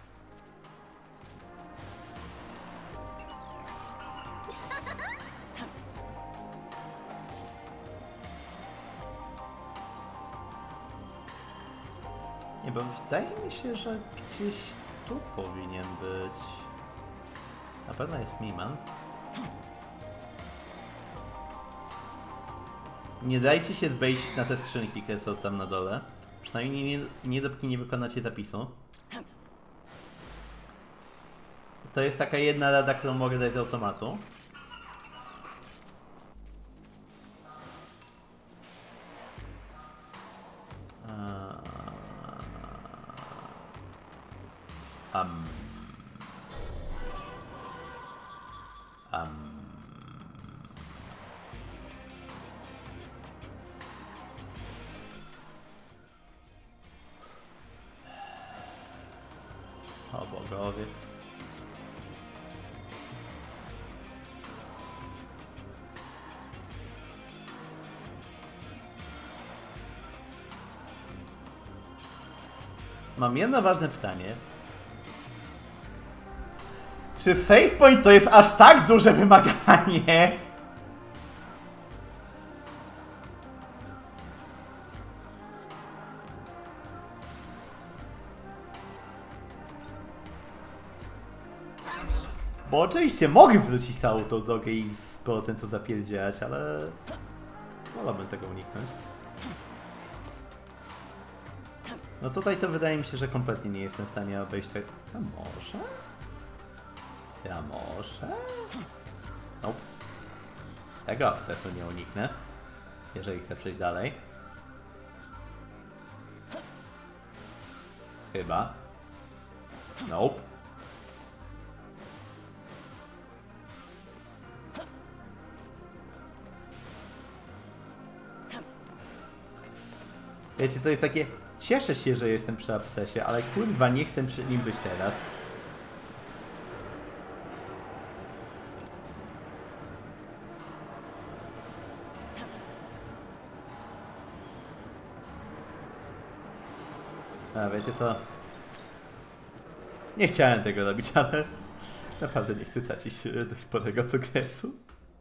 Nie, bo wydaje mi się, że gdzieś tu powinien być. Na pewno jest Miman. Nie dajcie się zbejścić na te skrzynki, które są tam na dole. Przynajmniej nie, nie dopóki nie wykonacie zapisu. To jest taka jedna rada, którą mogę dać z automatu. Um. Um. O bogowie. Mam jedno ważne pytanie. Czy save point to jest aż tak duże wymaganie? Bo oczywiście mogę wrócić całą tą drogę i z powrotem to zapierdzielać, ale wolałbym tego uniknąć. No tutaj to wydaje mi się, że kompletnie nie jestem w stanie obejść tego. A może? Ja może? Nope. Tego abscesu nie uniknę, jeżeli chcę przejść dalej. Chyba. Nope. Wiecie, to jest takie... Cieszę się, że jestem przy abscesie, ale kurwa nie chcę przy nim być teraz. A wiecie co? Nie chciałem tego robić, ale naprawdę nie chcę tracić do sporego progresu.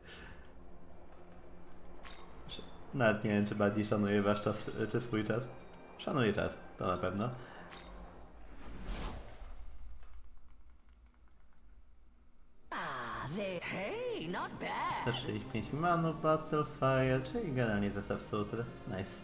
Nawet nie wiem, czy bardziej szanuję wasz czas, czy swój czas. Szanuję czas, to na pewno. sto trzydzieści pięć manów, Battlefire, czyli generalnie zestaw Sutra. Nice.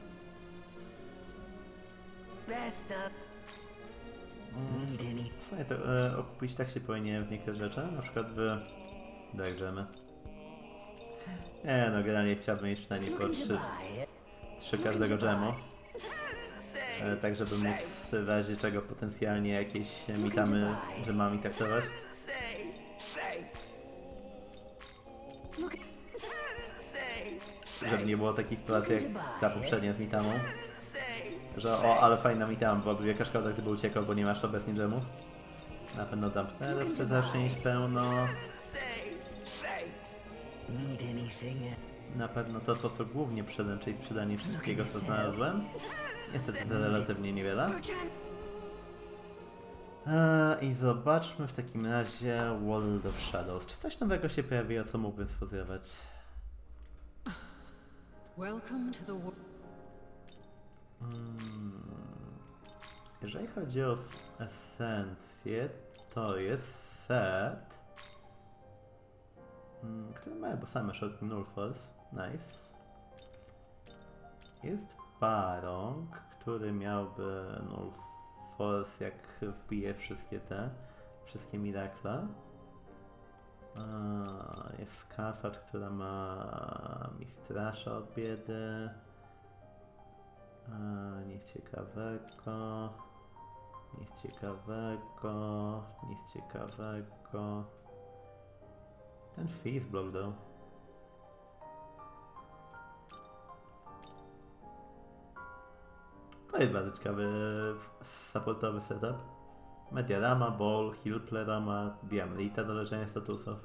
Mm, w sumie to e, okupić tak się powinien w niektóre rzeczy, na przykład w Darkgemy. Nie no, generalnie chciałbym mieć przynajmniej po trzy, trzy każdego dżemu. E, tak żeby móc w razie czego potencjalnie jakieś mitamy dżemami traktować. Żeby nie było takiej sytuacji jak ta poprzednia z mitamą. Że o, ale fajna mitama, byłaby wielka szkoda, gdyby uciekał, bo nie masz obecnie dżemów. Na pewno dampnę, ale chcę zawsze mieć pełno. Na pewno to, po co głównie przyszedłem, czyli sprzedanie wszystkiego, co znalazłem. Niestety to relatywnie niewiele. Eee, I zobaczmy w takim razie World of Shadows. Czy coś nowego się pojawiło, co mógłbym sfuzjować? Welcome to the Hmm. Jeżeli chodzi o esencję, to jest set, hmm, który ma chyba same środki Null Force. Nice. Jest Barong, który miałby Null Force, jak wbije wszystkie te, wszystkie Mirakle. A, jest Skafat, która ma Mistrasza od biedy. A, nic ciekawego. Nic ciekawego. Nic ciekawego. Ten Fizz Block dał. To jest bardzo ciekawy supportowy setup. Mediarama, Ball, Healplerama, Diamrita do leczenia statusów.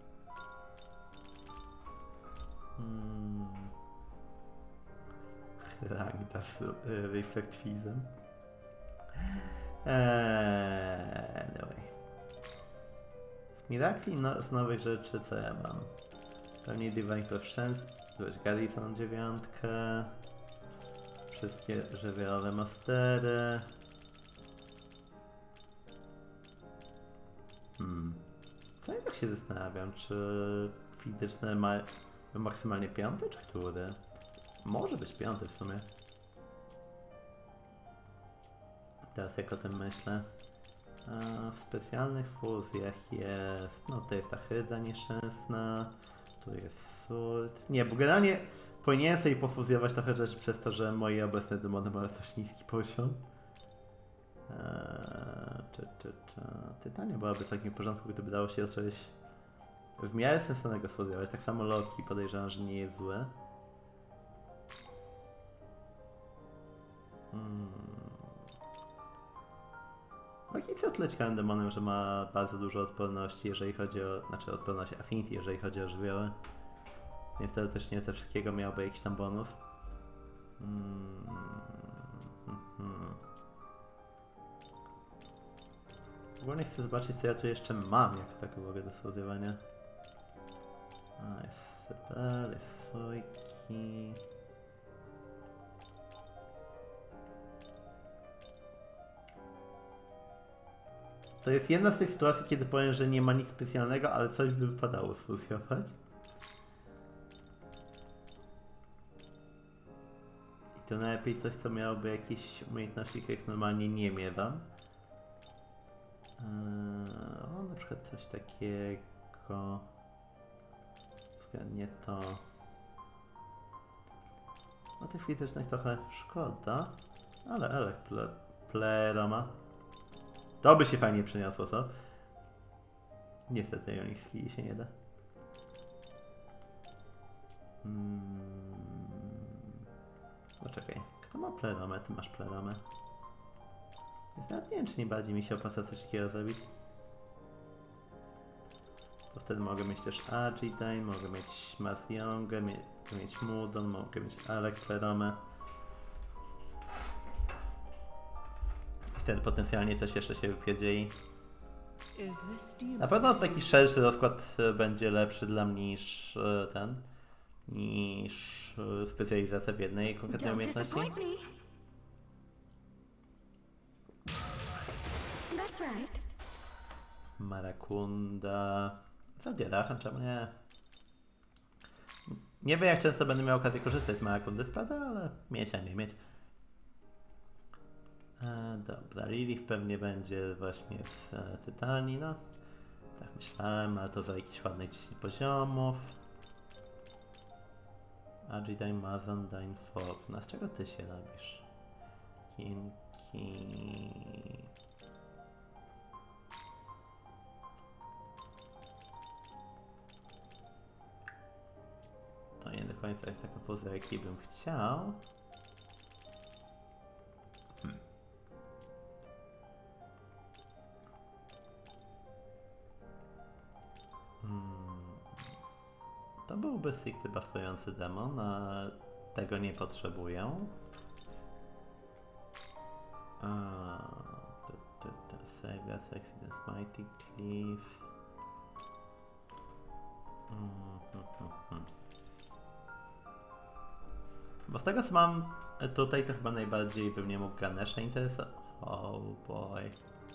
Hmm. Hragda z y, Reflect Fizzem. Eee, anyway. Z Mirakli no, z nowych rzeczy co ja mam? Pewnie Divine Proficiency, Garrison dziewiątkę. Wszystkie żywiołowe mastery. Hmm. Co ja tak się zastanawiam, czy fizyczne ma maksymalnie piąty, czy który? Może być piąty w sumie. Teraz jak o tym myślę. A w specjalnych fuzjach jest... No to jest ta hydra nieszczęsna. Tu jest surt. Nie, bo generalnie powinienem sobie pofuzjować trochę rzeczy przez to, że moje obecne demony mają dość niski poziom. Eee, czy, czy, czy. Tytania byłaby w takim porządku, gdyby dało się coś w miarę sensownego sfuzjować. Tak samo Loki podejrzewam, że nie jest zły. Hmm. Loki jest o tyle ciekawym demonem, że ma bardzo dużo odporności, jeżeli chodzi o... Znaczy odporność Affinity, jeżeli chodzi o żywioły. Więc teoretycznie te wszystkiego miałby jakiś tam bonus. Hmm. Hmm. Ogólnie chcę zobaczyć, co ja tu jeszcze mam jako taką uwagę do sfuzjowania. A, jest Sebel, jest Sojki. To jest jedna z tych sytuacji, kiedy powiem, że nie ma nic specjalnego, ale coś by wypadało sfuzjować. I to najlepiej coś, co miałoby jakieś umiejętności, których normalnie nie miewam. Eee, o, na przykład coś takiego. Względnie to. No tych fizycznych trochę szkoda, ale Elek ple, Pleroma. To by się fajnie przeniosło, co? Niestety Jonixki się nie da. Hmm. Poczekaj, To ma pleromę, ty masz pleromę. Więc nawet nie wiem, czy nie bardziej mi się opłaca coś takiego zrobić. Bo wtedy mogę mieć też Agitine, mogę mieć Mazjongę, mogę mieć Mudon, mogę mieć Alek pleromę. I wtedy potencjalnie coś jeszcze się wypierdzieli. Na pewno taki szerszy rozkład będzie lepszy dla mnie niż ten, niż specjalizacja w jednej konkretnej umiejętności. Marakunda. Zadiera, czemu nie? Nie wiem, jak często będę miał okazję korzystać z Marakundy, prawda, ale mieć, a nie mieć. E, dobra, Lilith pewnie będzie właśnie z e, Tytanii, no. Tak myślałem, ale to za jakiś ładnych dziesięć poziomów. Agidine, Mazan, Dine, Fog. No z czego ty się robisz? Kinki... To nie do końca jest taka poza, jaki bym chciał. Hmm. Hmm. To byłby stricte buffujący demon, a tego nie potrzebuję. Savior, Accidents, Mighty Cliff. Hmm, hmm, hmm, hmm. Bo z tego co mam tutaj, to chyba najbardziej bym nie mógł Ganesha interesować. Oh boy.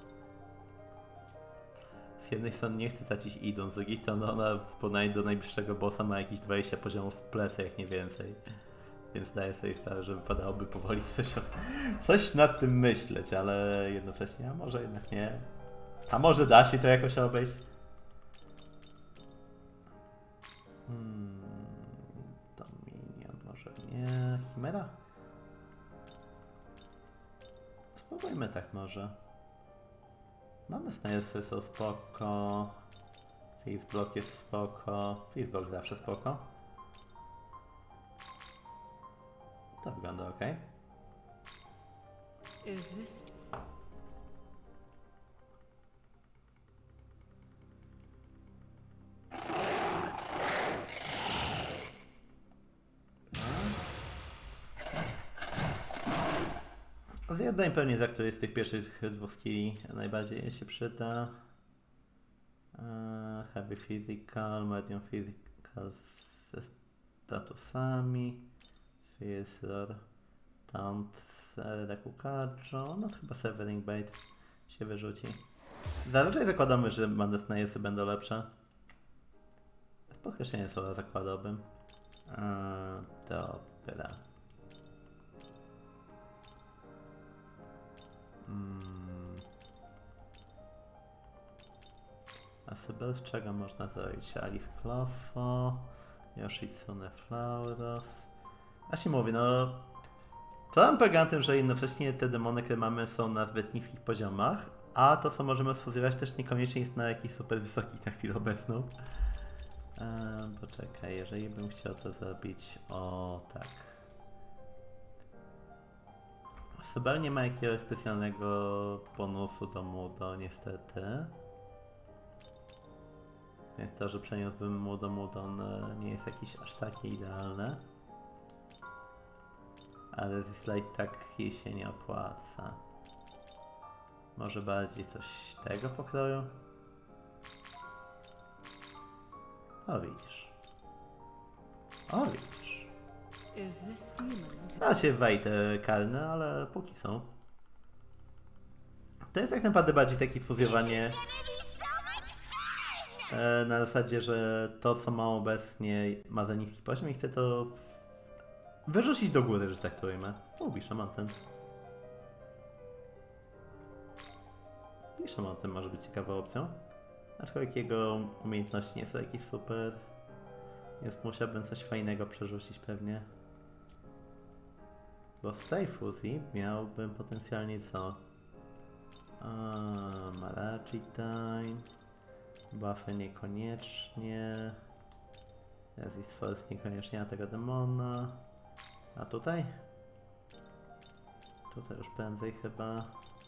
Z jednej strony nie chcę tracić Idun, z drugiej strony ona w porównaniu do najbliższego bossa ma jakieś dwadzieścia poziomów w plecy, jak nie więcej. Więc daję sobie sprawę, że wypadałoby powoli coś, coś nad tym myśleć, ale jednocześnie, a może jednak nie. A może da się to jakoś obejść? Hmm, Dominion może nie. Chimera? Spróbujmy tak może. Mana Snailsy są spoko. Faceblock jest spoko. Faceblock zawsze spoko. To wygląda ok. Is this... Zjadłem pewnie za który z tych pierwszych dwóch skilli najbardziej się przyda. Uh, heavy Physical, Medium Physical ze statusami. Sphere, Taunt z Rekukajo. No to chyba Severing Bait się wyrzuci. Zazwyczaj zakładamy, że Mana Snailsy będą lepsze. Podkreślenie słowa zakładałbym. Uh, dobra. Hmm. A Sybil z czego można zrobić? Alice Clofo, Yoshitsune Flauros. A się mówi, no... Problem polega na tym, że jednocześnie te demony, które mamy, są na zbyt niskich poziomach, a to, co możemy sfuzjować, też niekoniecznie jest na jakichś super wysokich na chwilę obecną. Eee, poczekaj, jeżeli bym chciał to zrobić... O, tak. Sybil nie ma jakiegoś specjalnego bonusu do Mudo, niestety. Więc to, że przeniósłbym Mudo Mudon nie jest jakieś aż takie idealne. Ale Zislight tak jej się nie opłaca. Może bardziej coś tego pokroju? O, widzisz. O, widzisz. Da się wejdę karne, ale póki są. To jest tak naprawdę bardziej takie fuzjowanie e, na zasadzie, że to, co ma obecnie, ma za niski poziom i chce to wyrzucić do góry, że tak to ujmę. O, Bishamanten. Bishamanten może być ciekawą opcją. Aczkolwiek jego umiejętności nie są jakieś super. Więc musiałbym coś fajnego przerzucić pewnie. Bo z tej fuzji miałbym potencjalnie co? Maragitine. Buffy niekoniecznie. Resist Force niekoniecznie na tego demona. A tutaj? Tutaj już prędzej chyba.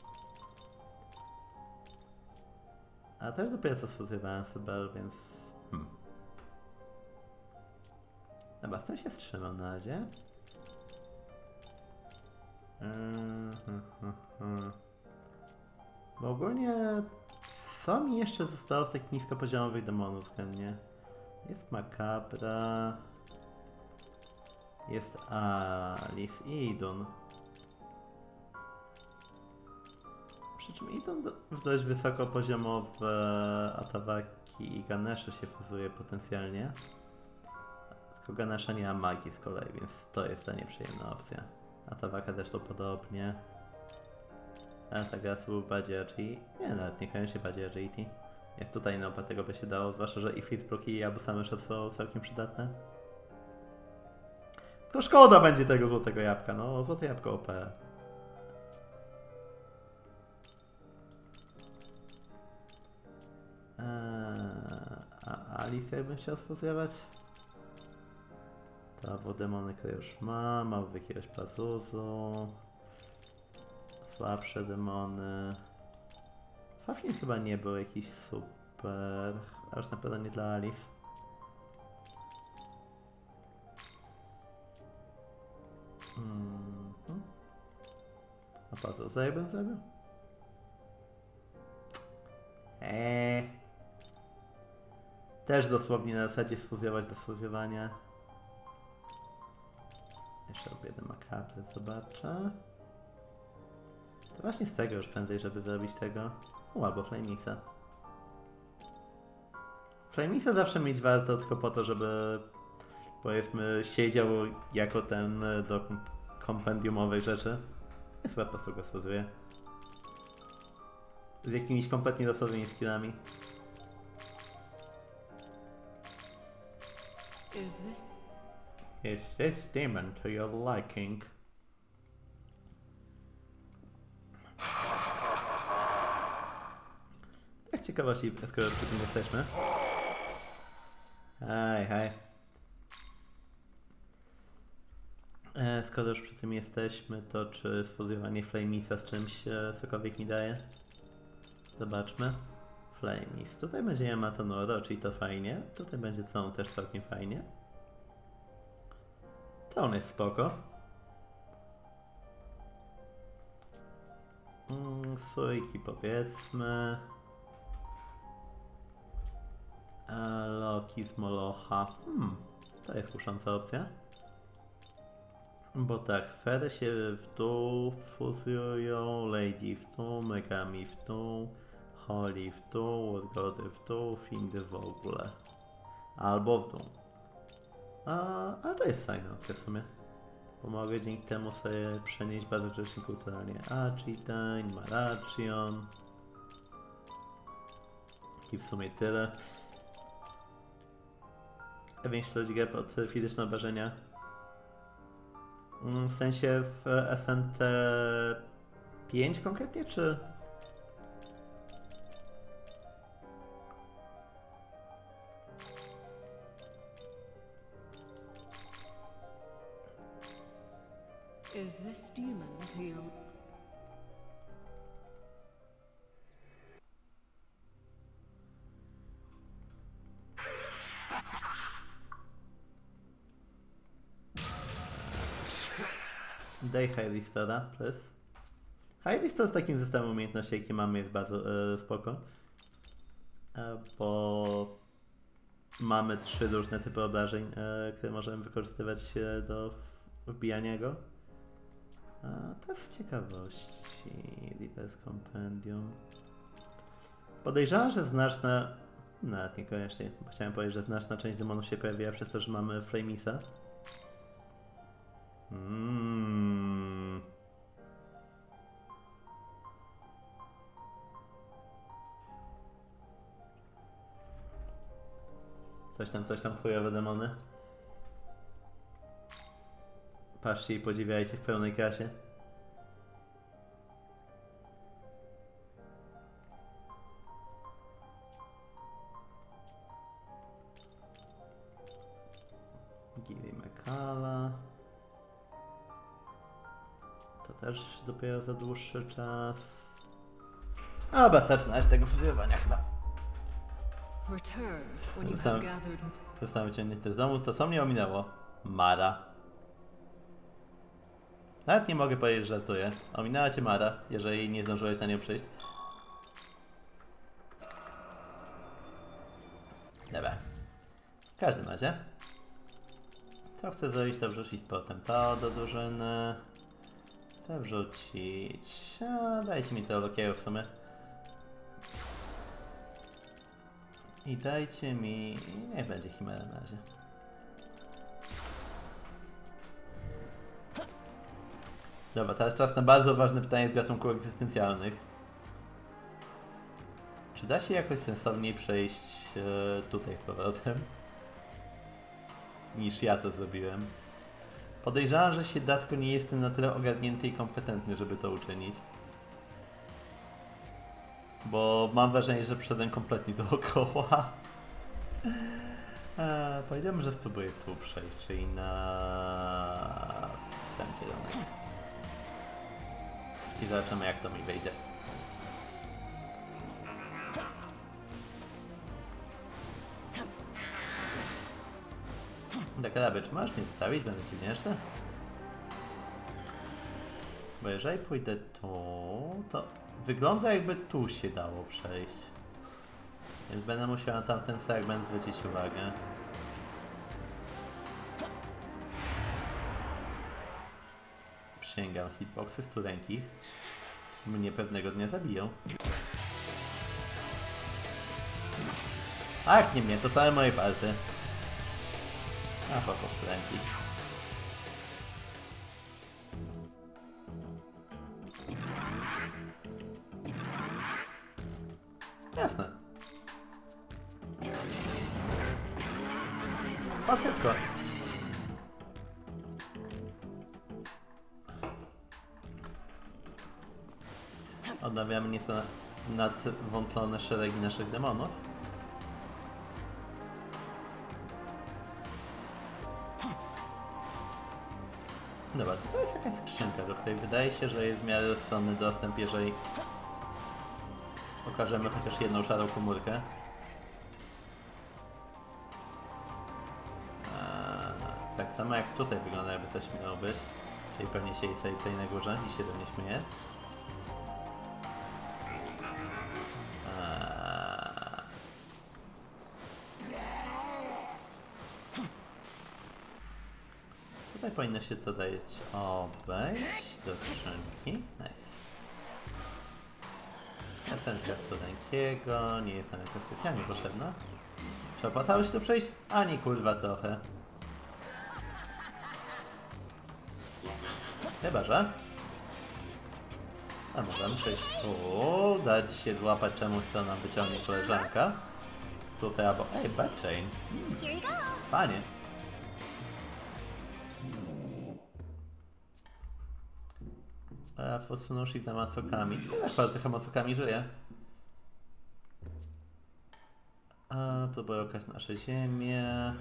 A też dopiero co sfuzjowałem Sybel, więc... Hmm. Dobra, z tym się wstrzymam na razie. Mm, hmm, hmm, hmm. Bo ogólnie... Co mi jeszcze zostało z tych niskopoziomowych demonów względnie? Jest Makabra... Jest Alice i Idun. Przy czym Idun w dość wysokopoziomowe Atawaki i Ganesha się fuzuje potencjalnie. Tylko Ganesha nie ma magii z kolei, więc to jest ta nieprzyjemna opcja. Atawaka zresztą podobnie. Ale ta gra był bardziej agility. Nie, nawet niekoniecznie bardziej agility. Jest tutaj no, tego by się dało, zwłaszcza, że i Fitzbrook i Abusamy są całkiem przydatne. Tylko szkoda będzie tego złotego jabłka, no złote jabłko O P. Eee, a Alice jakbym chciał sfuzjować? To bo demony, które już ma, ma jakiegoś Pazuzu. Słabsze demony. Fafin chyba nie był jakiś super, aż na pewno nie dla Alice. Mm-hmm. A Pazuza jakbym zrobił? Eee. Też dosłownie na zasadzie sfuzjować do sfuzjowania. Jeszcze obiedę Makabrę zobaczę. To właśnie z tego już prędzej, żeby zrobić tego. U, albo Flamisa. Flamisa zawsze mieć warto tylko po to, żeby powiedzmy siedział jako ten do kompendiumowej rzeczy. Jest chyba po prostu go sfuzuje. Z jakimiś kompletnie losowymi skillami. Is this Is this demon to your liking? Tak ciekawości, skoro przy tym jesteśmy. Hej, hej. E, skoro już przy tym jesteśmy, to czy sfuzjowanie Flamisa z czymś e, cokolwiek mi daje? Zobaczmy. Flamis. Tutaj będzie Yamato no Orochi, to fajnie. Tutaj będzie Cone też całkiem fajnie. To on jest spoko. Mm, Suiki powiedzmy. A Loki z Molocha. Hmm, to jest kusząca opcja. Bo tak, Fery się w dół fuzjują, Lady w dół, Megami w dół, Holly w dół, Wargody w dół, Findy w ogóle. Albo w dół. A, ale to jest fajna opcja w sumie. Bo mogę dzięki temu sobie przenieść bardzo grzecznie kulturalnie Achitain, Marachion. I w sumie tyle. Większość grę pod fizyczne obrażenia. W sensie w S N T pięć konkretnie, czy? is this demon to your Daj Highlistora, please. Highlistor z takim zestawem umiejętności, jakie mamy, jest bardzo e, spoko. E, bo mamy trzy różne typy obrażeń, e, które możemy wykorzystywać e, do wbijania go. E, to z ciekawości. Reverse Compendium. Podejrzewam, że znaczna... Nawet niekoniecznie, bo chciałem powiedzieć, że znaczna część demonów się pojawiła przez to, że mamy Flamisa. Mm. Coś tam, coś tam chujowe demony. Patrzcie i podziwiajcie w pełnej krasie. Giri Mekala. To też dopiero za dłuższy czas. A, basta zaczynać tego fuzjowania chyba. Return when you Zostałem, have gathered. zostałem wyciągnięty z domu, to co mnie ominęło? Mara. Nawet nie mogę powiedzieć, że żartuję. Ominęła cię Mara, jeżeli nie zdążyłeś na nią przyjść. Dobra. W każdym razie. Co chcę zrobić, to wrzucić potem to do drużyny. Chcę wrzucić... A, dajcie mi to lokiego w sumie. I dajcie mi... Niech będzie Chimera na razie. Dobra, teraz czas na bardzo ważne pytanie z gatunków egzystencjalnych. Czy da się jakoś sensowniej przejść e, tutaj z powrotem? Niż ja to zrobiłem. Podejrzewam, że się da, tylko nie jestem na tyle ogarnięty i kompetentny, żeby to uczynić. Bo mam wrażenie, że przyszedłem kompletnie dookoła. Eee, powiedziałbym, że spróbuję tu przejść, czyli na ten kierunek. I zobaczymy, jak to mi wyjdzie. Dekarabie, czy możesz mnie zostawić? Będę ci wdzięczny. Bo jeżeli pójdę tu, to wygląda, jakby tu się dało przejść. Więc będę musiał na tamten fragment zwrócić uwagę. Przysięgam, hitboxy studenkich mnie pewnego dnia zabiją. A jak nie mnie, to same moje party. A po prostu ręki. Jasne. Łatwiutko. Odnawiamy nieco nadwątlone szeregi naszych demonów. Dobra, to jest jakaś skrzynka, do której wydaje się, że jest w miarę rozsądny dostęp, jeżeli pokażemy chociaż jedną szarą komórkę. Eee, tak samo jak tutaj wygląda, jakby coś miało być. Czyli pewnie siedzi sobie tutaj na górze i się do mnie śmieje. Eee... Tutaj powinno się to dać obejść do skrzynki. Nice. Esencja studenckiego nie jest nam jakoś specjalnie potrzebna. Czy opłacało się tu przejść? Ani kurwa trochę. Chyba, że? A możemy przejść tu, dać się złapać czemuś, co nam wyciągnie koleżanka. Tutaj albo... Ej, Badchain. Here you go. Panie. A podsunął ich za macokami. Jak bardzo tych macokami żyje? A, próbuję okraść nasze ziemię.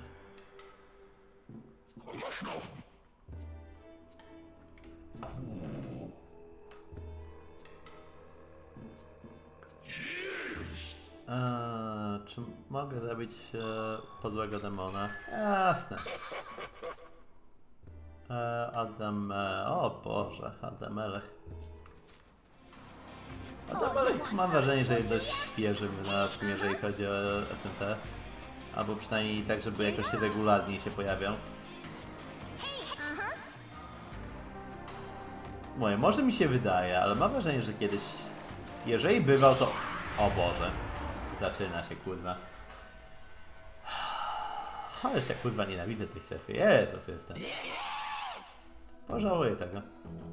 A, czy mogę zrobić e, podłego demona? Jasne. E, Adam... E, o Boże, Adamelech. Adamelech mam wrażenie, że jest dość świeżym wynalazkiem, jeżeli chodzi o S M T. Albo przynajmniej tak, żeby jakoś regularnie się pojawiał. Moje, może mi się wydaje, ale mam wrażenie, że kiedyś... Jeżeli bywał, to... O Boże. Zaczyna się, kurwa. Ależ ja, kurwa, nienawidzę tej strefy. Jezu, jestem. Pożałuję tego.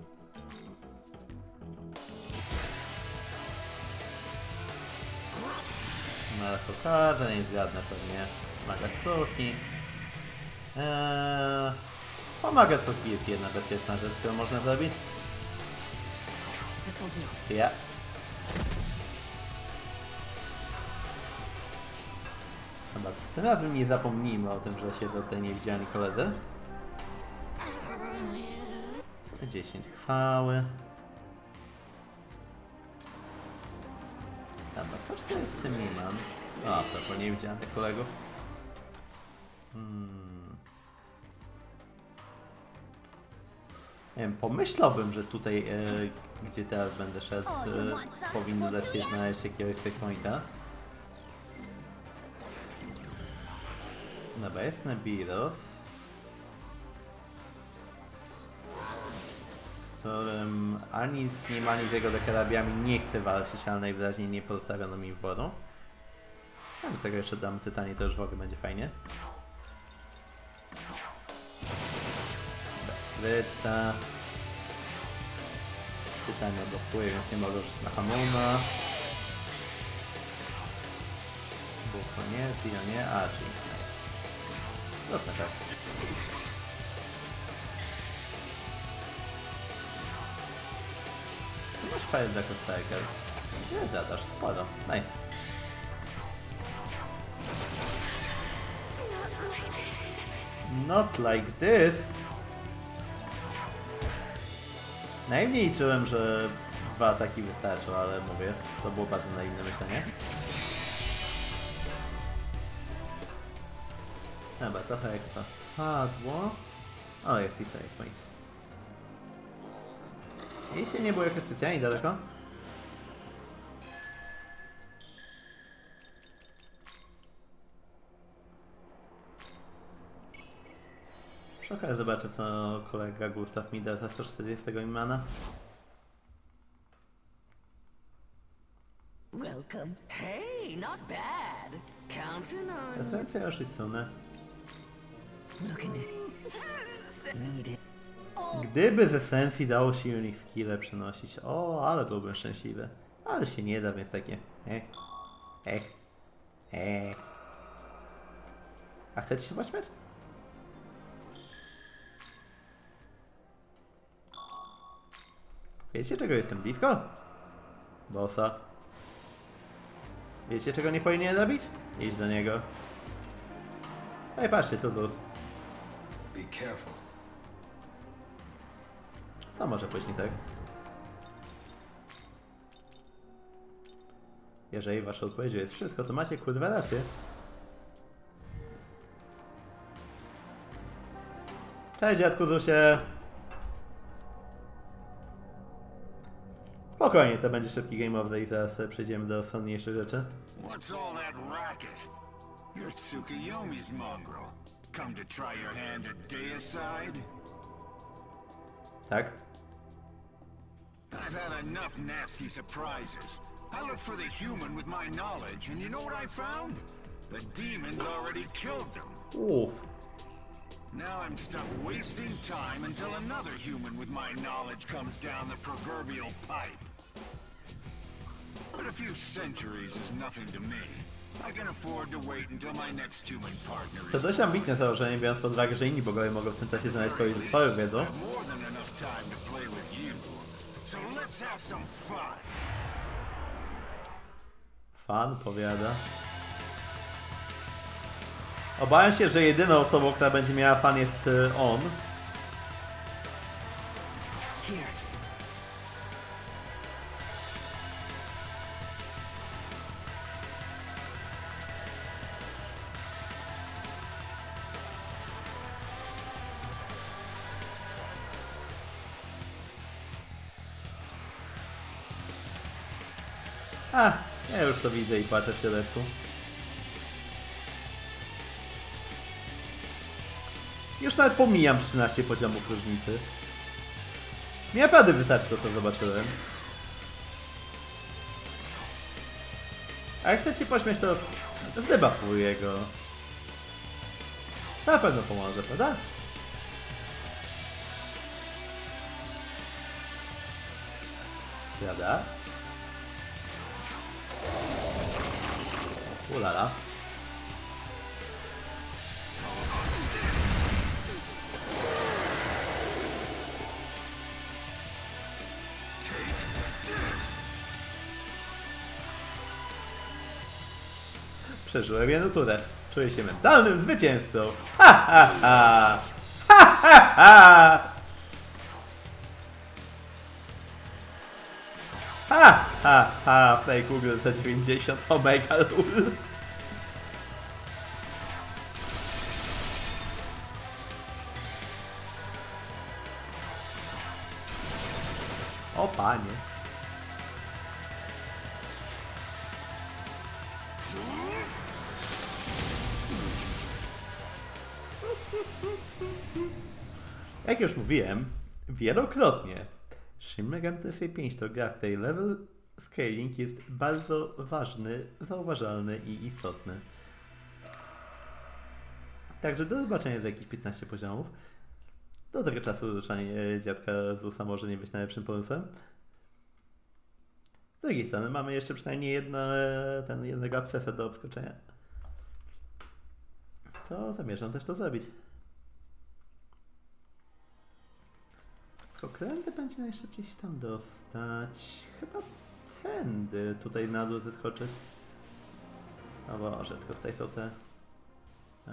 Markokarza, nie zgadnę pewnie. Magasuki. Eee... O, Magasuki jest jedna bezpieczna rzecz, którą można zrobić. Ja. Chyba tym razem nie zapomnijmy o tym, że siedzą tutaj niewidzialni koledzy. dziesięć chwały. Dobra, sto czterdzieści nie mam. O, to nie widziałem tych kolegów. Hmm. Nie wiem, pomyślałbym, że tutaj, e, gdzie teraz będę szedł, e, powinno dać się znaleźć jakiegoś checkpointa. Dobra, jest Nebiros, z którym ani z nim, ani z jego dekarabiami nie chcę walczyć, ale najwyraźniej nie pozostawiono mi wyboru. Ale tego jeszcze dam Tytanie, to już w ogóle będzie fajnie. Skryta. Tytania blokuje, więc nie mogę użyć na Hamona. Bucho nie, Zio nie, a G. Nice. Dobra, tak. Tu masz Fire Black Cycle. Nie zadasz, sporo. Nice. Not like this. Najmniej liczyłem, że dwa ataki wystarczą, ale mówię, to było bardzo naiwne myślenie. Dobra, trochę ekstra padło. O, jest i save point. Jeśli nie było jakoś specjalnie daleko. Przy okazji zobaczę, co kolega Gustaw mi da za sto czterdzieści imana. Welcome. Hey, not bad. Counting on. Esencja Yoshitsune. Looking to need it. Gdyby z esencji dało się unik skille przenosić, o, ale byłbym szczęśliwy. Ale się nie da, więc takie ech, ech, ech. A chcecie się pośmiać? Wiecie, czego jestem blisko? Bossa. Wiecie, czego nie powinien zabić? Idź do niego. Ej, patrzcie, to Zeus. Be careful. Co może pójść nie tak? Jeżeli wasza odpowiedź jest wszystko, to macie kurwa rację. Cześć, dziadku Zusie. Spokojnie, to będzie szybki game over i zaraz przejdziemy do sądniejszych rzeczy. What's all that racket? You're Tsukuyomi's mongrel. Come to try your hand at deicide? Tak? I've had enough nasty surprises. I looked for the human with my knowledge, and you know what I found? The demon's already killed them. Uff. Now I'm stuck wasting time until another human with my knowledge comes down the proverbial pipe. But a few centuries is nothing to me. I can afford to wait until my next human partner is. To dość ambitne założenie, biorąc pod uwagę, że inni bogowie mogą w tym czasie znaleźć kogoś ze swoją wiedzą. More than enough time to play with you. So let's have some fun. Fan powiada. Obawiam się, że jedyną osobą, która będzie miała fan, jest y, on. Here. A, ja już to widzę i płaczę w środeczku. Już nawet pomijam trzynaście poziomów różnicy. Mi naprawdę wystarczy to, co zobaczyłem. A jak chcesz się pośmiać, to zdebuffuję go. To na pewno pomoże, prawda? Prawda? Ulala. Przeżyłem jedną turę. Czuję się mentalnym zwycięzcą. Ha ha ha! Ha ha ha! Ha! Ha! Ha! Play Google za dziewięćdziesiąt, to mega lul. O panie. Jak już mówiłem wielokrotnie, Shin Megami Tensei pięć to gra, w której level scaling jest bardzo ważny, zauważalny i istotny. Także do zobaczenia za jakieś piętnaście poziomów. Do tego czasu ruszanie dziadka z usa może nie być najlepszym pomysłem. Z drugiej strony mamy jeszcze przynajmniej jedno, ten jednego abscesa do obskoczenia. Co zamierzam też to zrobić. Okręty będzie najszybciej się tam dostać. Chyba tędy tutaj na dół zeskoczyć. O Boże, tylko tutaj są te... Eee,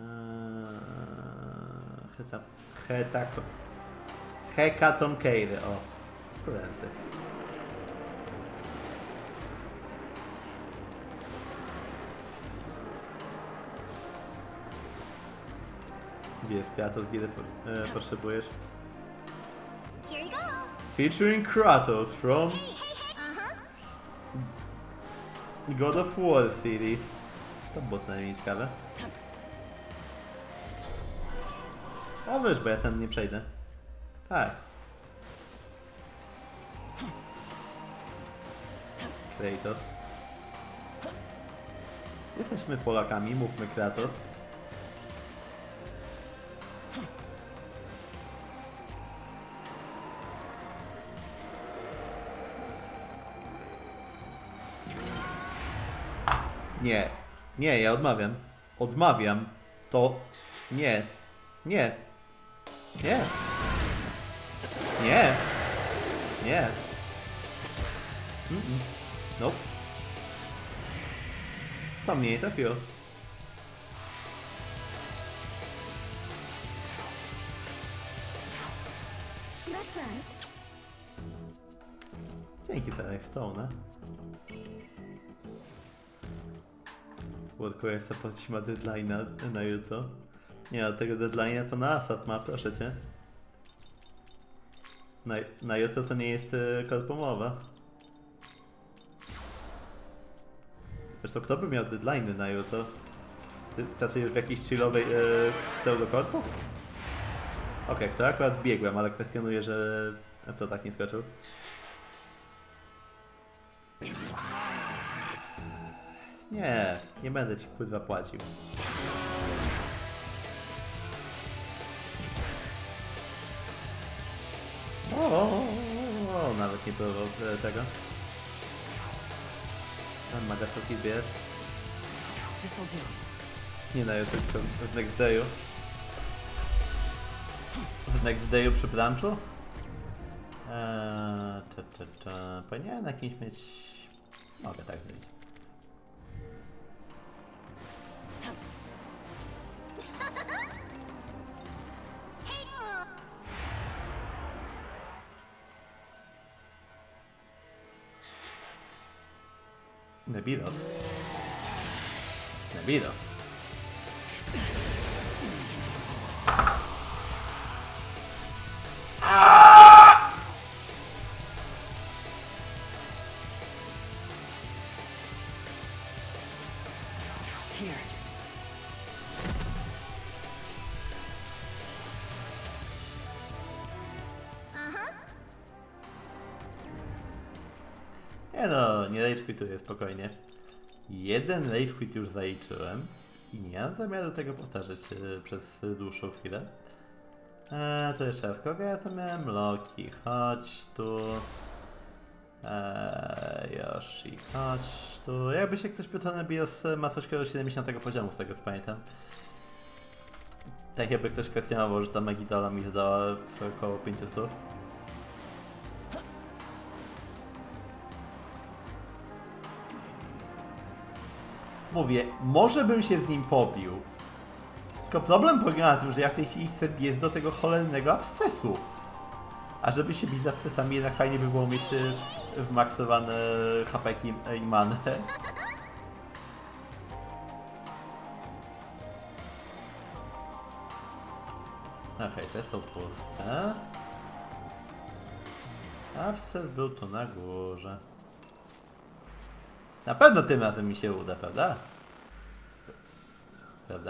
heta... Heta... Hekatonkeiry, o. Studency. Gdzie jest Kratos? Ile po, e, potrzebujesz? Here you go. Featuring Kratos from Hey, hey, hey. Uh-huh. God of War series. To było co najmniej ciekawe. O wiesz, bo ja tam nie przejdę. Tak. Kratos. Jesteśmy Polakami, mówmy Kratos. Nie, nie, ja odmawiam. Odmawiam. To nie, nie, nie, nie, nie. Mm -mm. Nope. To mnie nie trafiło. That's right. Dzięki za Stone'a. Workwear Support ma deadline na, na jutro. Nie, no tego deadline'a to na Asat ma, proszę cię. Na, na jutro to nie jest e, korpomowa. Zresztą kto by miał deadline'y na jutro? Ty pracujesz w jakiejś chillowej e, pseudokorpo? Okej, okay, w to akurat biegłem, ale kwestionuję, że to tak nie skoczył. Nie, nie będę ci kurwa płacił. O, o, o, o, nawet nie próbował tego. Mam magasoki, wiesz? Nie na YouTube, tylko w Next Dayu. W Next Dayu przy branchu? Eee, cza, cza, cza. Powinienem na kimś mieć... Mogę tak zrobić. Nebidos. Nebidos. Here. Nie no, nie rage quituję, spokojnie. Jeden rage quit już zaliczyłem i nie mam zamiaru tego powtarzać e, przez dłuższą chwilę. Eee, to jeszcze raz, kogo ja to miałem? Loki, chodź tu. Eee, Yoshi, chodź tu. Jakby się ktoś pytał na BIOS, ma coś koło siedemdziesiątego poziomu, z tego co pamiętam. Tak jakby ktoś kwestionował, że ta Magidola mi zadała około pięćset. Mówię, może bym się z nim pobił. Tylko problem polega na tym, że ja w tej chwili chcę biec do tego cholernego abscesu. A żeby się bić z abscesami, jednak fajnie by było mieć wmaksowane hapeki i manę. Okej, okay, te są puste. Absces był tu na górze. Na pewno tym razem mi się uda, prawda? Prawda?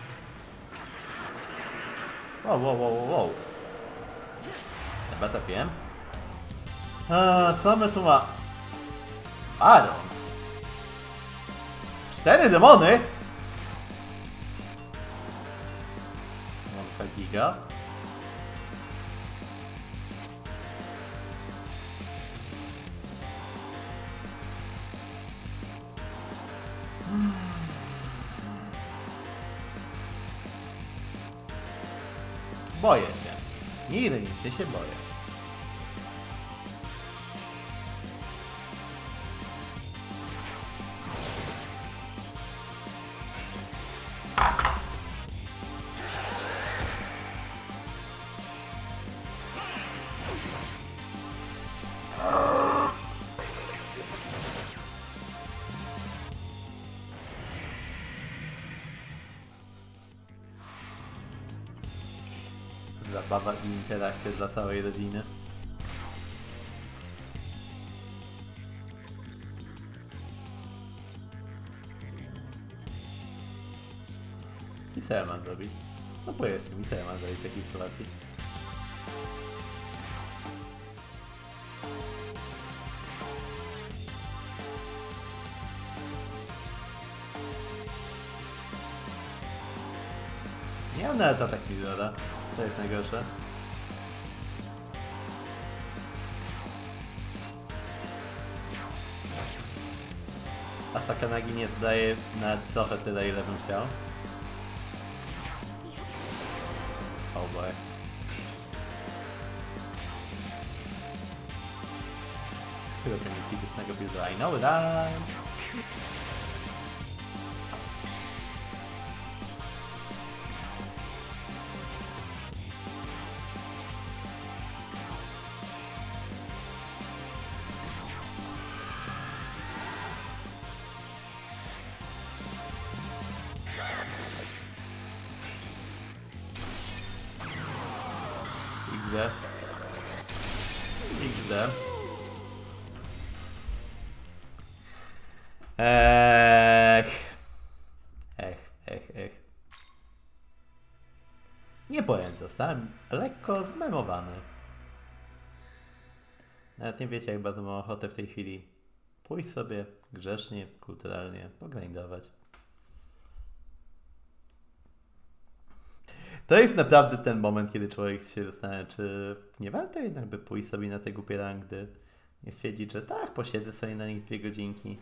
Wow, wow, wow, wow. Chyba trafiłem. A, co my tu ma? Baron. Cztery demony? Monka giga. Boję się. Ironicznie się boję. Zabawa i interakcja dla całej rodziny. I co ja mam zrobić? No powiedzcie mi, co ja mam zrobić w takiej sytuacji. Nie mam nawet atak Mildora. To jest najgorsze. A Sakanagi nie zdaje nawet trochę tyle, ile bym chciał. Oh boy. Chyba to nie fizycznego builda. I know that. X D. Ech. Ech, ech, ech. Nie powiem, zostałem lekko zmemowany. Nawet nie wiecie, jak bardzo mam ochotę w tej chwili pójść sobie grzecznie, kulturalnie, pogrindować. To jest naprawdę ten moment, kiedy człowiek się zastanawia, czy nie warto jednak by pójść sobie na te głupie rangdy. Nie stwierdzić, że tak, posiedzę sobie na nich dwie godzinki.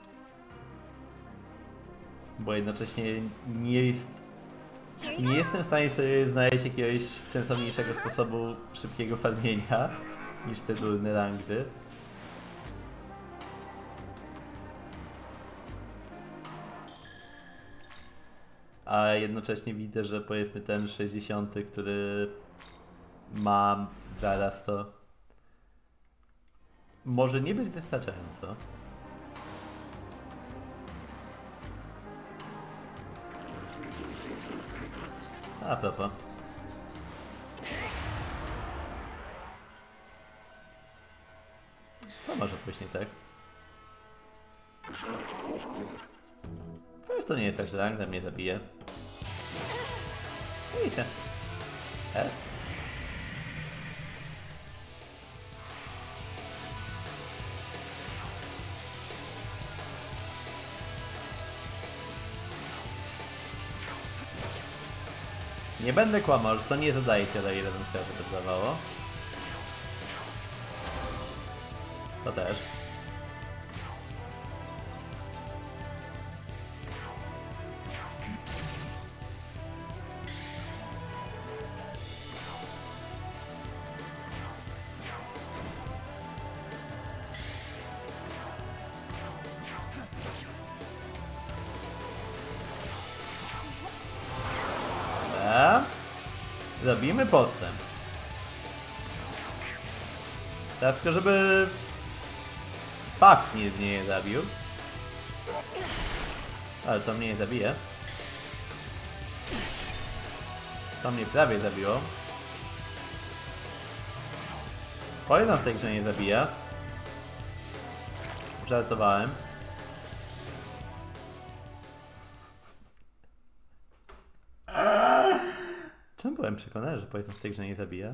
Bo jednocześnie nie jest... Nie jestem w stanie sobie znaleźć jakiegoś sensowniejszego sposobu szybkiego farmienia niż te durne rangdy. A jednocześnie widzę, że powiedzmy ten sześćdziesiąty, który mam zaraz, to może nie być wystarczająco. A propos. Co może pójść nie tak? To nie jest tak, że rangda mnie zabije. Widzicie. S. Nie będę kłamał, że to nie zadaje tyle, ile bym chciał, żeby zdawało. To też. Robimy postęp. Teraz tylko, żeby Fuck, nie, nie je zabił. Ale to mnie nie zabije. To mnie prawie zabiło. Pojedną w tej grze nie zabija. Żartowałem. Czemu byłem przekonany, że Poison w tej grze nie zabija?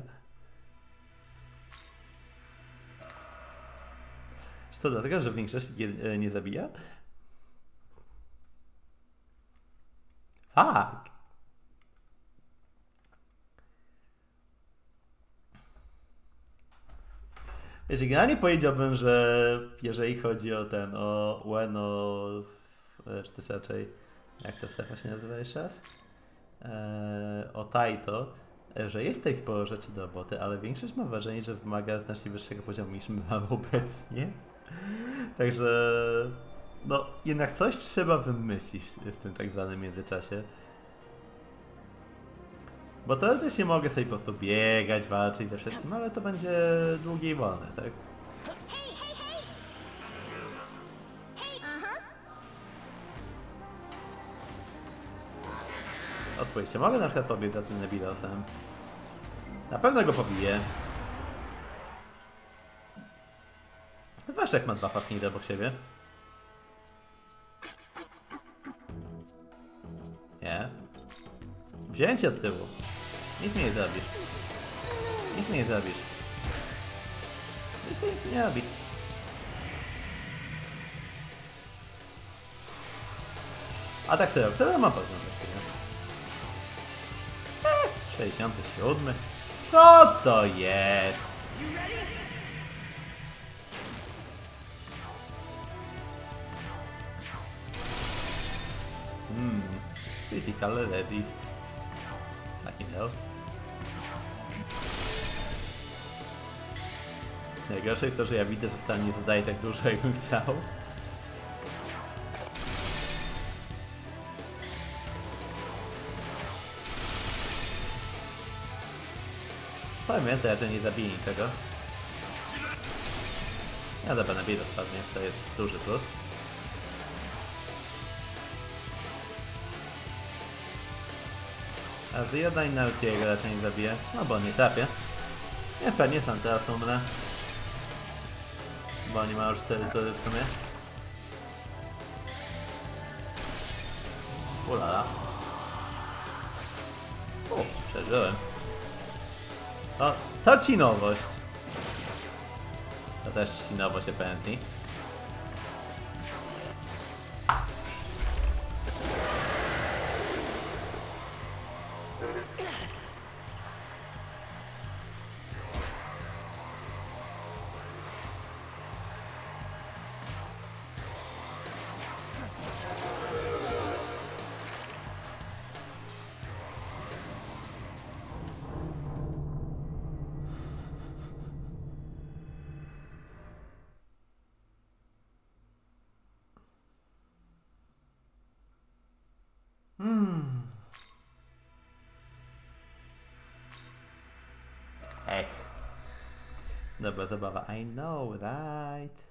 Czy to dlatego, że w większości gier nie zabija? Fuck! Wiecie, generalnie powiedziałbym, że jeżeli chodzi o ten, o Ueno, czy też raczej, jak ta strefa się nazywa jeszcze raz? Eee, o Taito, że jest tutaj sporo rzeczy do roboty, ale większość mam wrażenie, że wymaga znacznie wyższego poziomu niż my mamy obecnie. Także, no, jednak coś trzeba wymyślić w tym tak zwanym międzyczasie. Bo teoretycznie mogę sobie po prostu biegać, walczyć ze wszystkim, ale to będzie długie i wolne, tak? Hey, hey, hey! Hey, uh-huh. O, spójrzcie, mogę na przykład pobiec za tym Nebulosem. Na pewno go pobiję. Waszek ma dwa Fafnir obok siebie. Nie. Wziąłem cię od tyłu. Nic mnie nie zabisz. Nic mnie nie zabisz. Nic mnie nie robi. A tak serio, który mam poziom właściwie? sześćdziesiąty siódmy. Co to jest? Hmm. Critical resist. Fucking hell. Najgorsze jest to, że ja widzę, że wcale nie zadaje tak dużo, jakbym chciał. Powiem więcej, raczej nie zabiję niczego. Ja dobra, na biedę spadnie, więc to jest duży plus. A z jedna inna ultiego raczej nie zabiję, no bo nie trafię. Nie, pewnie sam teraz umrę. Bo oni mają cztery tury w sumie. Ulala. O, przeżyłem. O, to ci nowość. To też ci nowość apparently. Hmm. Ech. Dobra zabawa. I know, right?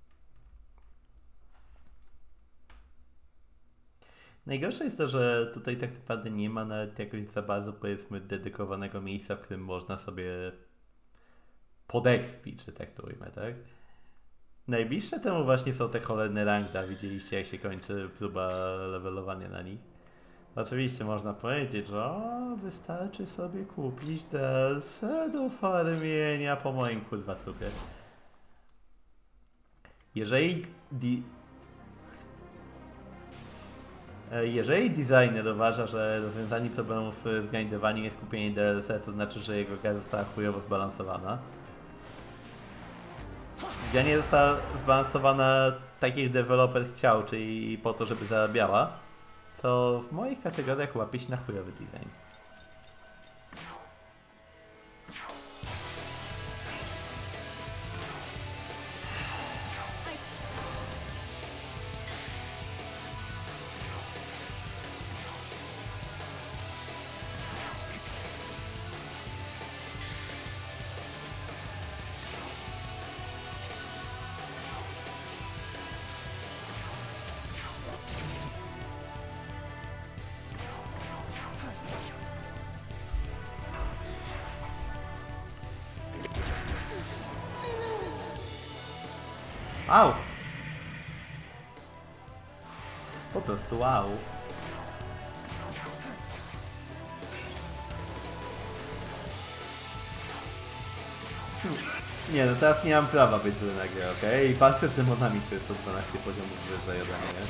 Najgorsze jest to, że tutaj tak naprawdę nie ma nawet jakoś za bardzo, powiedzmy, dedykowanego miejsca, w którym można sobie podekspić, że tak to ujmę, tak? Najbliższe temu właśnie są te cholerne rangda. Widzieliście, jak się kończy próba levelowania na nich. Oczywiście można powiedzieć, że o, wystarczy sobie kupić D L C do farmienia po moim kurwa trupie. Jeżeli di... Jeżeli designer uważa, że rozwiązaniem problemów z grindowaniem jest kupienie D L C, to znaczy, że jego gra została chujowo zbalansowana. Gra nie została zbalansowana tak jak deweloper chciał, czyli po to, żeby zarabiała. Co w moich kategoriach łapie się na chujowy design. Au! Po prostu wow. Hmm. Nie no, teraz nie mam prawa być zły na grę, okej? Okay? I walczę z demonami, które są dwanaście poziomów wyżej ode mnie.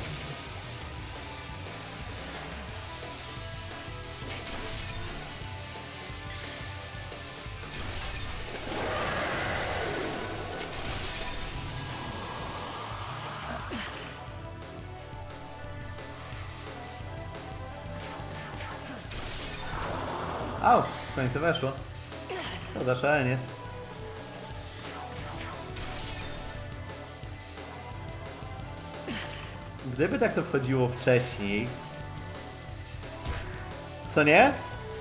Au! W końcu weszło. To za szaleniec. Gdyby tak to wchodziło wcześniej... Co nie?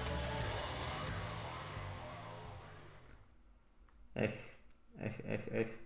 Ech, ech, ech, ech.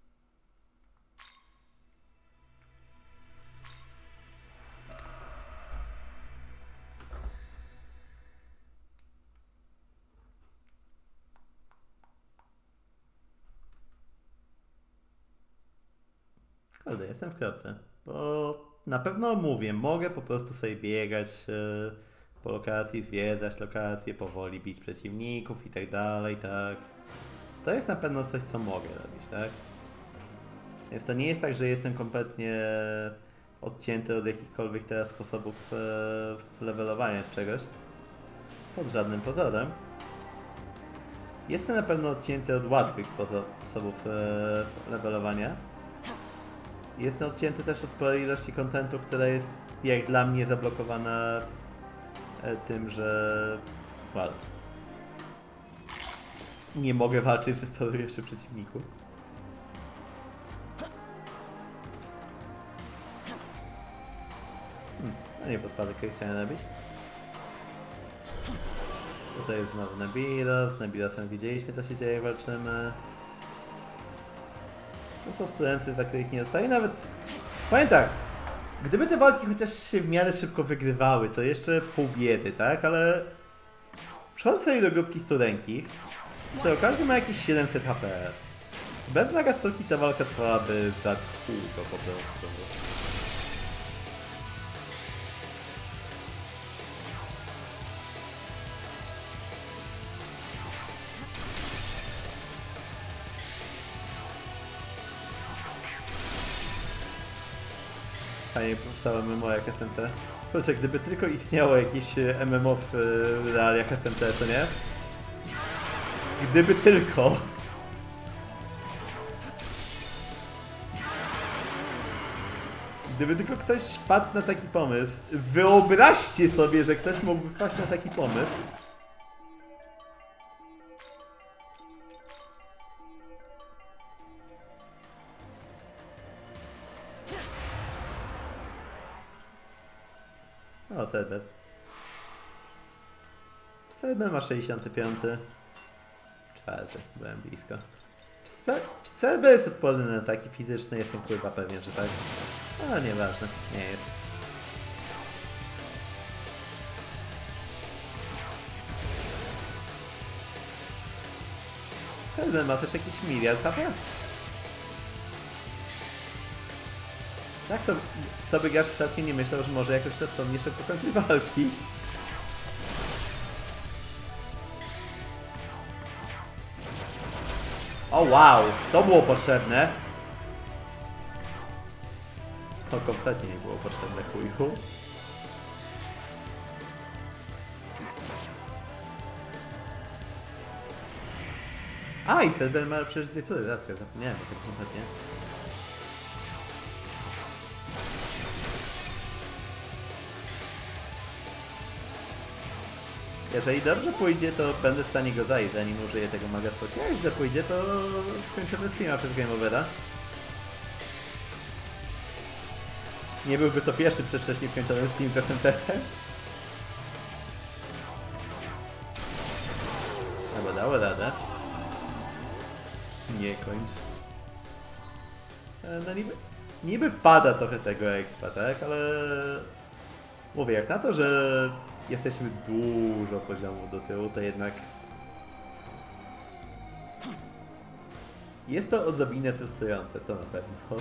Kurde, jestem w kropce, bo na pewno mówię, mogę po prostu sobie biegać e, po lokacji, zwiedzać lokacje, powoli bić przeciwników i tak dalej, tak. To jest na pewno coś, co mogę robić, tak? Więc to nie jest tak, że jestem kompletnie odcięty od jakichkolwiek teraz sposobów e, levelowania czegoś. Pod żadnym pozorem. Jestem na pewno odcięty od łatwych sposobów e, levelowania. Jestem odcięty też od sporej ilości kontentu, która jest jak dla mnie zablokowana e, tym, że well, nie mogę walczyć ze sporą jeszcze przeciwników. Hmm, to nie po spadek, który chciałem robić. Tutaj jest znowu Nebilos, z Nebilosem widzieliśmy, co się dzieje, walczymy. To są studency, za których nie zostaje. Nawet... Powiem tak, gdyby te walki chociaż się w miarę szybko wygrywały, to jeszcze pół biedy, tak? Ale... Przechodzę sobie do grupki studenkich. Co, każdy ma jakieś siedemset H P. Bez Magasuki ta walka trwałaby za długo po prostu. Fajnie powstała memoria jak S M T. Kurczę, gdyby tylko istniało jakieś M M O w realiach S M T, co nie? Gdyby tylko! Gdyby tylko ktoś wpadł na taki pomysł. Wyobraźcie sobie, że ktoś mógłby wpaść na taki pomysł. O, Cerber. Cerber ma sześćdziesiąty piąty. Czwarty, byłem blisko. Czy Cerber jest odporny na ataki fizyczne? Jestem kurwa pewien, że tak. Ale nieważne, nie jest. Cerber ma też jakiś miliard H P. Tak, co, co by gracz przypadkiem nie myślał, że może jakoś rozsądnie szybko kończyć walki. O wow, to było potrzebne. To kompletnie nie było potrzebne, chujku. A, i Cerber ma przecież dwie tury, racja, zapomniałem o tym kompletnie. Jeżeli dobrze pójdzie, to będę w stanie go zajść, zanim użyję tego Magasuki. Jak źle pójdzie, to skończymy streama przez Game Overa. Nie byłby to pierwszy przedwcześnie skończony stream z S M T. Albo dało radę. Nie kończ. No niby, niby wpada trochę tego expa, tak? Ale... Mówię, jak na to, że jesteśmy dużo poziomów do tyłu, to jednak Jest to odrobinę frustrujące, to na pewno.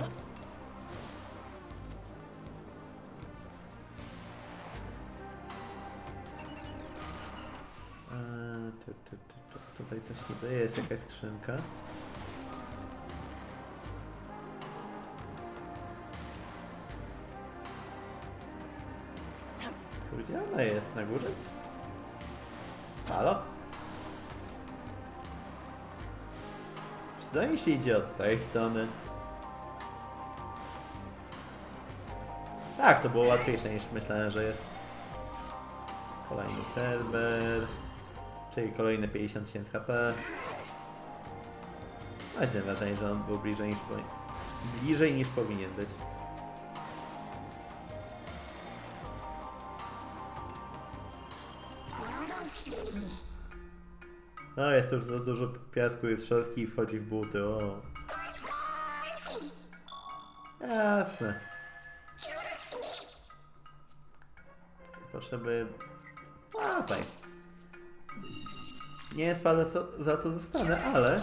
Eee, tu, tu, tu, tu, tutaj coś niby jest, jakaś skrzynka. Gdzie ona jest? Na górze? Halo? Wydaje się idzie od tej strony. Tak, to było łatwiejsze niż myślałem, że jest. Kolejny serwer. Czyli kolejne pięćdziesiąt tysięcy H P. Mam źle wrażenie, że on był bliżej niż, powi bliżej niż powinien być. No jest już za dużo piasku, jest szorstki i wchodzi w buty, o. Jasne. Potrzeby... A, tutaj. Nie jest pada co, za co dostanę, ale...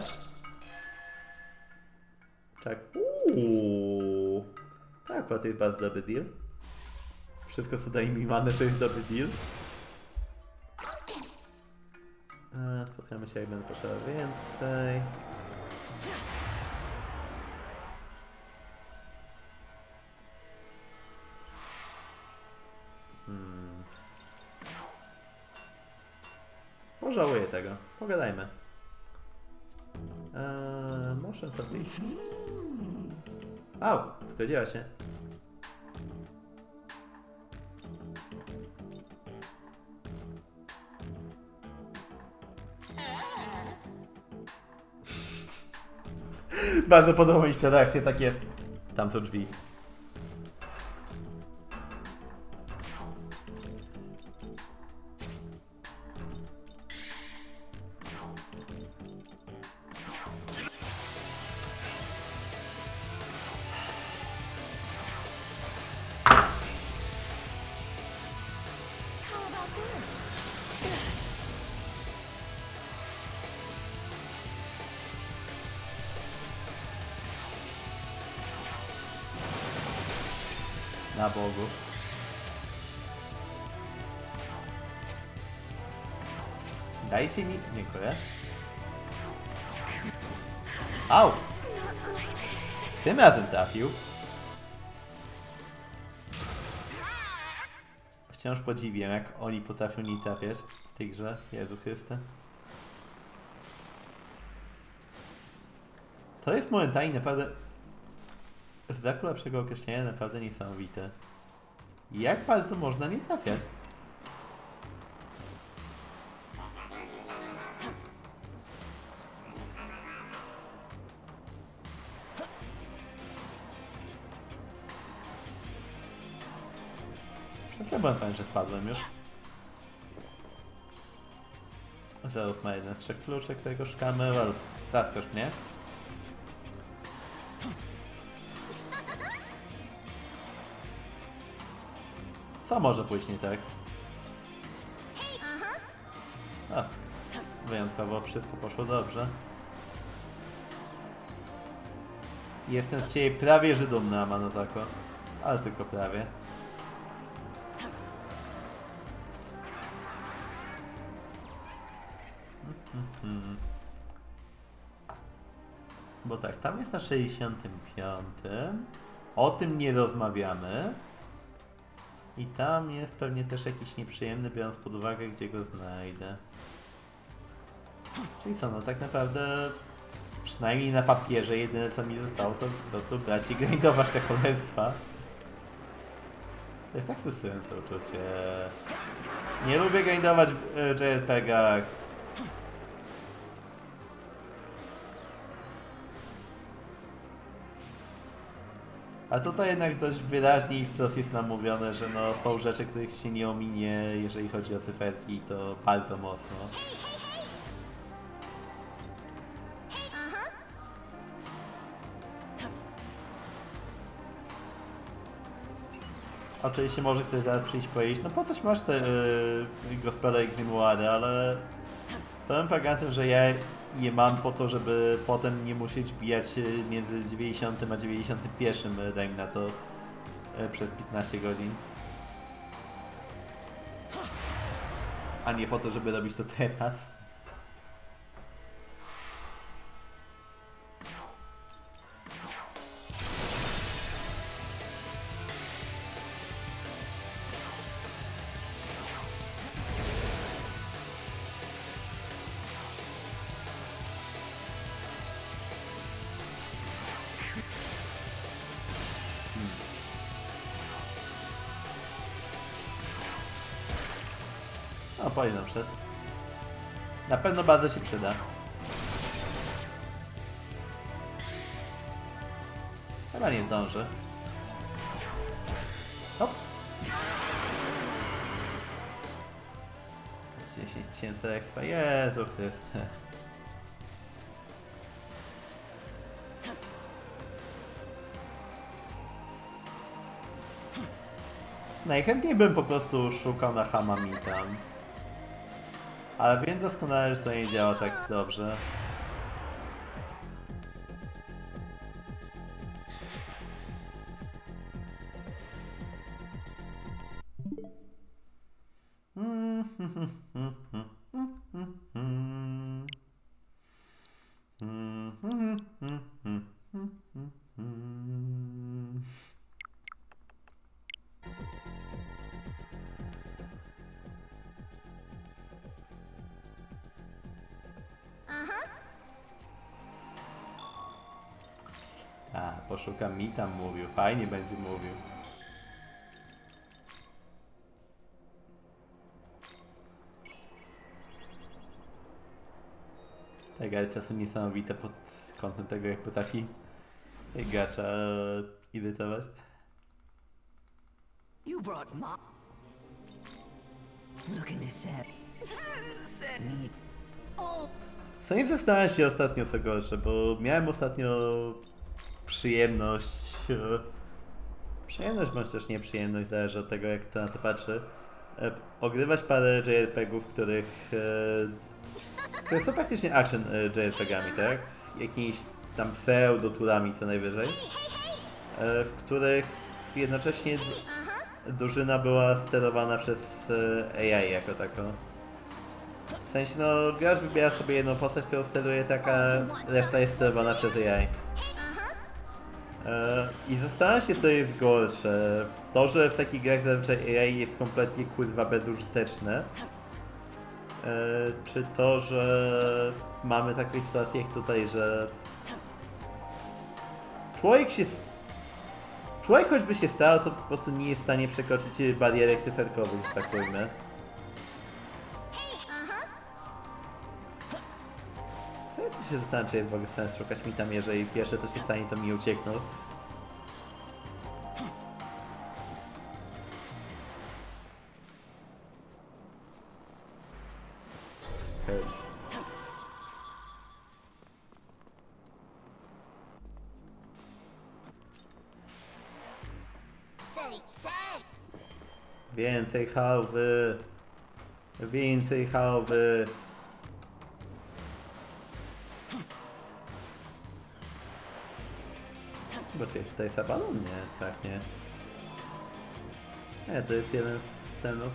Tak. Uuu. Tak, akurat jest bardzo dobry deal. Wszystko co daje mi manę to jest dobry deal. Spotkamy się jak będę potrzebował więcej. Hmm. Pożałuję tego. Pogadajmy. Eee, muszę sobie iść. Au! Zgodziła się. Bardzo podoba mi się te reakcje takie. Tam są drzwi. Na Bogu. Dajcie mi... Dziękuję. Au! Tym razem trafił. Wciąż podziwiam, jak oni potrafią nie trafiać w tej grze. Jezu Chryste. To jest momentami naprawdę... Z braku lepszego określenia naprawdę niesamowite. Jak bardzo można nie trafiać? Przez byłem pewien, że spadłem już. Zeus ma jeden z trzech kluczy, którego szukamy. Well, zaskocz mnie. Co może pójść nie tak? A, wyjątkowo wszystko poszło dobrze. Jestem z ciebie prawie że dumny, Amanozako. Ale tylko prawie. Bo tak, tam jest na sześćdziesiątym piątym. O tym nie rozmawiamy. I tam jest pewnie też jakiś nieprzyjemny, biorąc pod uwagę, gdzie go znajdę. Czyli co, no tak naprawdę, przynajmniej na papierze, jedyne co mi zostało, to po prostu brać i grindować te cholerstwa. To jest tak frustrujące uczucie. Nie lubię grindować w J R P G-ach. A tutaj jednak dość wyraźnie i wprost jest nam mówione, że no, są rzeczy, których się nie ominie, jeżeli chodzi o cyferki, to bardzo mocno. Oczywiście może ktoś zaraz przyjść powiedzieć, no po coś masz te yy, gospele i grimoire, ale problem polega na tym, że ja je mam po to, żeby potem nie musieć wbijać między dziewięćdziesiątym a dziewięćdziesiątym pierwszym, dajmy na to, przez piętnaście godzin. A nie po to, żeby robić to teraz. O, powiem nam przed. Na pewno bardzo się przyda. Chyba nie zdąży. Hop. dziesięć tysięcy expa. Jezu Chryste. Najchętniej bym po prostu szukał na Hamami tam. Ale wiem doskonale, że to nie działa tak dobrze. A, poszukam mi tam mówił. Fajnie będzie mówił. Tak, ale czasem niesamowite pod kątem tego, jak potrafi gracza irytować. You brought ma... Looking to set... set me... Oh! Co nie zastanawiam się ostatnio co gorsze, bo miałem ostatnio przyjemność... Przyjemność bądź też nieprzyjemność, zależy od tego, jak to na to patrzy. Ogrywać parę J R P gów, których... które są praktycznie action J R P gami, tak? Z jakimiś tam pseudo-turami co najwyżej. W których jednocześnie drużyna była sterowana przez A I jako taką. W sensie, no, gracz wybiera sobie jedną postać, którą steruje taka, reszta jest sterowana przez A I. I zastanawiam się, co jest gorsze. To, że w takich grach zazwyczaj A I jest kompletnie kurwa bezużyteczne. Czy to, że mamy taką sytuację jak tutaj, że człowiek się... Człowiek choćby się starał, to po prostu nie jest w stanie przekroczyć barierek cyferkowych, że tak powiem. Co ja tu się zastanawiam, czy jest w ogóle sens szukać mi tam, jeżeli pierwsze co się stanie, to mi uciekną. Więcej hałwy! Więcej hałwy! Bo tutaj jest balon? Nie, tak nie. Nie, to jest jeden z tenów.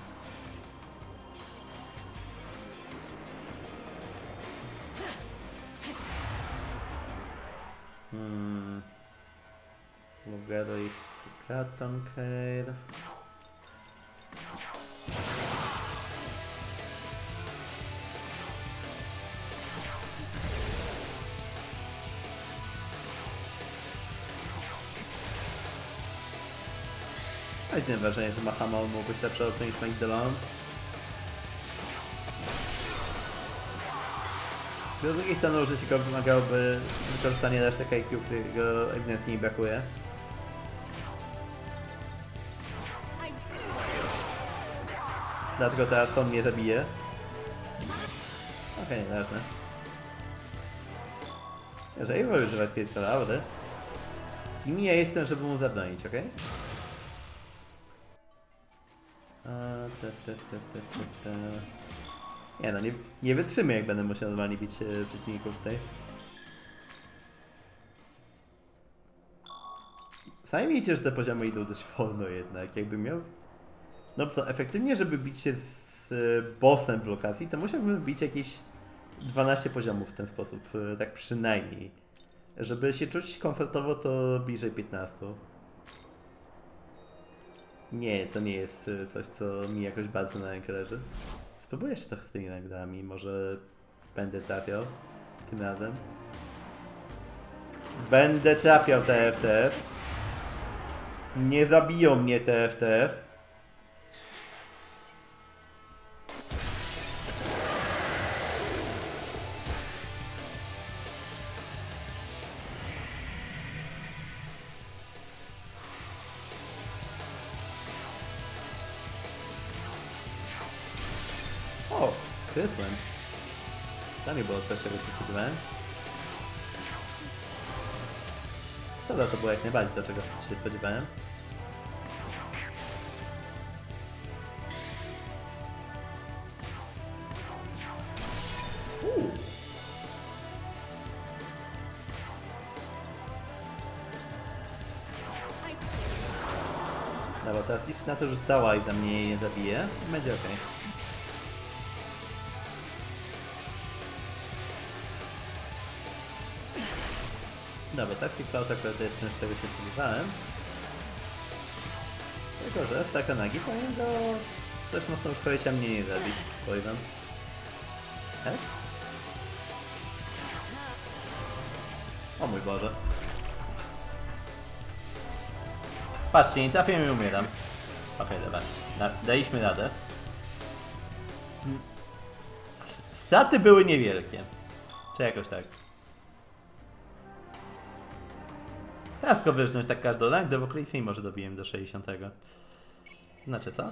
Hmm. Lugero i Katon Care. Mam wrażenie, że Mahama mógł być lepsza opcja niż Magdalon. Z drugiej strony użycie go wymagałoby wykorzystanie resztek I Q, którego ewidentnie nie brakuje. Dlatego teraz on mnie zabije. Okej, okay, nieważne. Jeżeli wolę używać Critical Aury, kim ja jestem, żeby mu zabronić, okej? Okay? Ta, ta, ta, ta, ta, ta. Nie no, nie, nie wytrzymy, jak będę musiał normalnie bić e, przeciwników tutaj. Sami widzicie, że te poziomy idą dość wolno jednak. Jakby miał... No co, efektywnie, żeby bić się z e, bossem w lokacji, to musiałbym wbić jakieś dwanaście poziomów w ten sposób, e, tak przynajmniej. Żeby się czuć komfortowo, to bliżej piętnastu. Nie, to nie jest e, coś, co mi jakoś bardzo na rękę leży. Spróbuję się trochę z tymi nagrodami, może będę trafiał tym razem. Będę trafiał T F T F. Nie zabiją mnie T F T F. O, krytłem. To nie było coś, czego się spodziewałem. To, to było jak najbardziej to, czego się spodziewałem. Uuu. Dobra, teraz licz na to, że stała i za mnie jej nie zabije. Będzie ok. Dobra, Toxic Cloud akurat to jest czymś, czego się spodziewałem. Tylko, że Sakanagi powinien go dość mocno uszkodzić, a mnie nie zabić. Powiem. S? O mój Boże. Patrzcie, nie trafię i umieram. Okej, okay, dobra. Da daliśmy radę. Straty były niewielkie. Czy jakoś tak. Teraz tylko wyrzucać tak każdą rankę, bo Clayson może dobiłem do sześćdziesiątego. Znaczy co?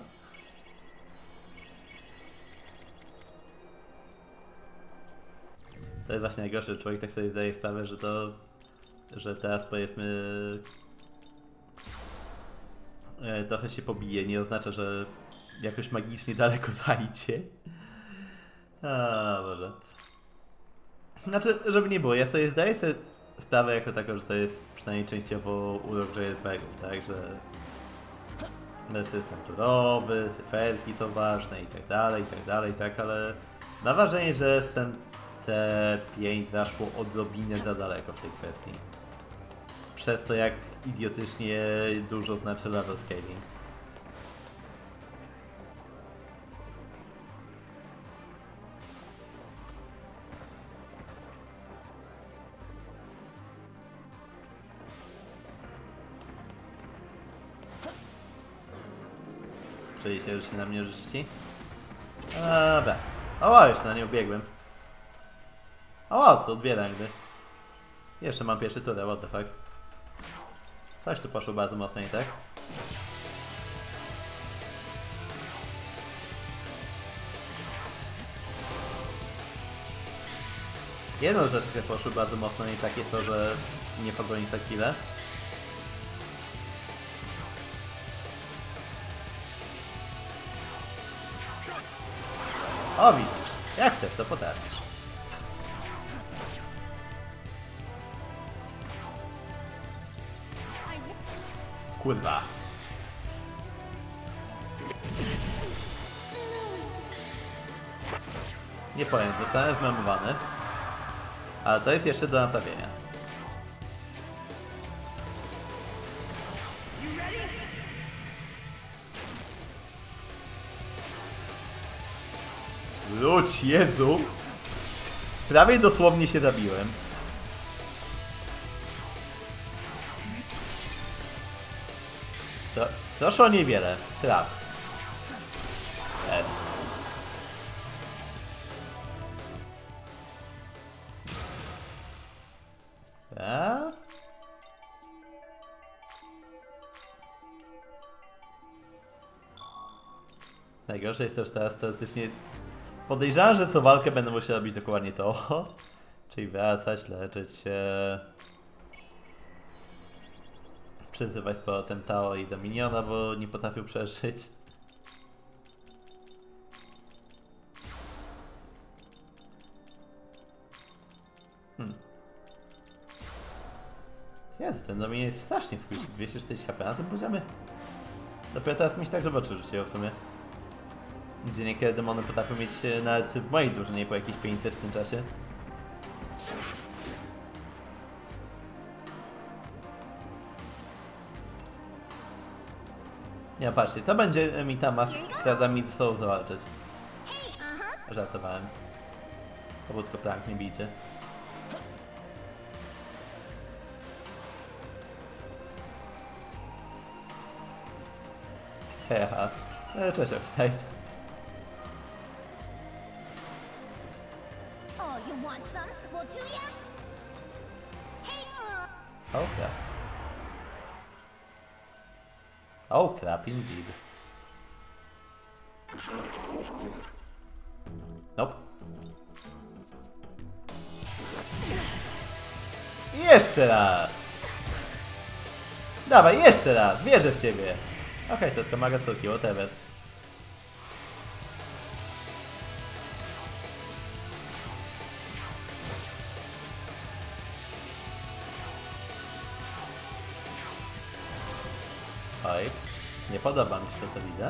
To jest właśnie najgorsze, że człowiek tak sobie zdaje sprawę, że to... że teraz powiedzmy... E, trochę się pobije, nie oznacza, że jakoś magicznie daleko zajdzie. A Boże. Znaczy, żeby nie było, ja sobie zdaję sobie sprawę jako taką, że to jest przynajmniej częściowo urok J R P gów, tak, że system turowy, cyferki są ważne i tak dalej, i tak dalej, tak, ale mam wrażenie, że S M T pięć zaszło odrobinę za daleko w tej kwestii. Przez to, jak idiotycznie dużo znaczy level scaling. Czyli się już się na mnie rzuci? Dobra. O, już na nie ubiegłem. O, co? Dwie rangy. Jeszcze mam pierwszy turę, what the fuck. Coś tu poszło bardzo mocno, nie tak? Jedną rzecz, która poszło bardzo mocno nie tak, jest to, że nie pogoni za kile. O, widzisz. Jak chcesz, to potrafisz. Kurwa. Nie powiem, zostałem zmemowany. Ale to jest jeszcze do naprawienia. Wróć, Jezu! Prawie dosłownie się zabiłem. To, proszę o niewiele. Traf. S. A? Najgorsze jest to, że teraz teoretycznie podejrzewam, że co walkę będę musiał robić dokładnie to. Czyli wracać, leczyć się, przyzywać z powrotem Tao i Dominiona, bo nie potrafił przeżyć. Jest, ten dominik jest strasznie squishy. dwieście czterdzieści HP na tym poziomie. Dopiero teraz mi się tak, że w oczy rzuciło w sumie. Gdzie niekiedy demony potrafią mieć nawet w mojej drużynie po jakieś pięćset w tym czasie. Nie, patrzcie, to będzie mi ta maska mi ze sobą zawalczyć. Żartowałem. To był tylko prank, nie bijcie. Heha. Cześć, Upside. Oh, you want some? Well, do ya? Hey, uh, Oh crap. Oh crap, indeed. Nope. Jeszcze raz! Dawaj, jeszcze raz! Wierzę w ciebie! Okej, okay, to tylko Magasuki, whatever. Oj, nie podoba mi się to, co widzę.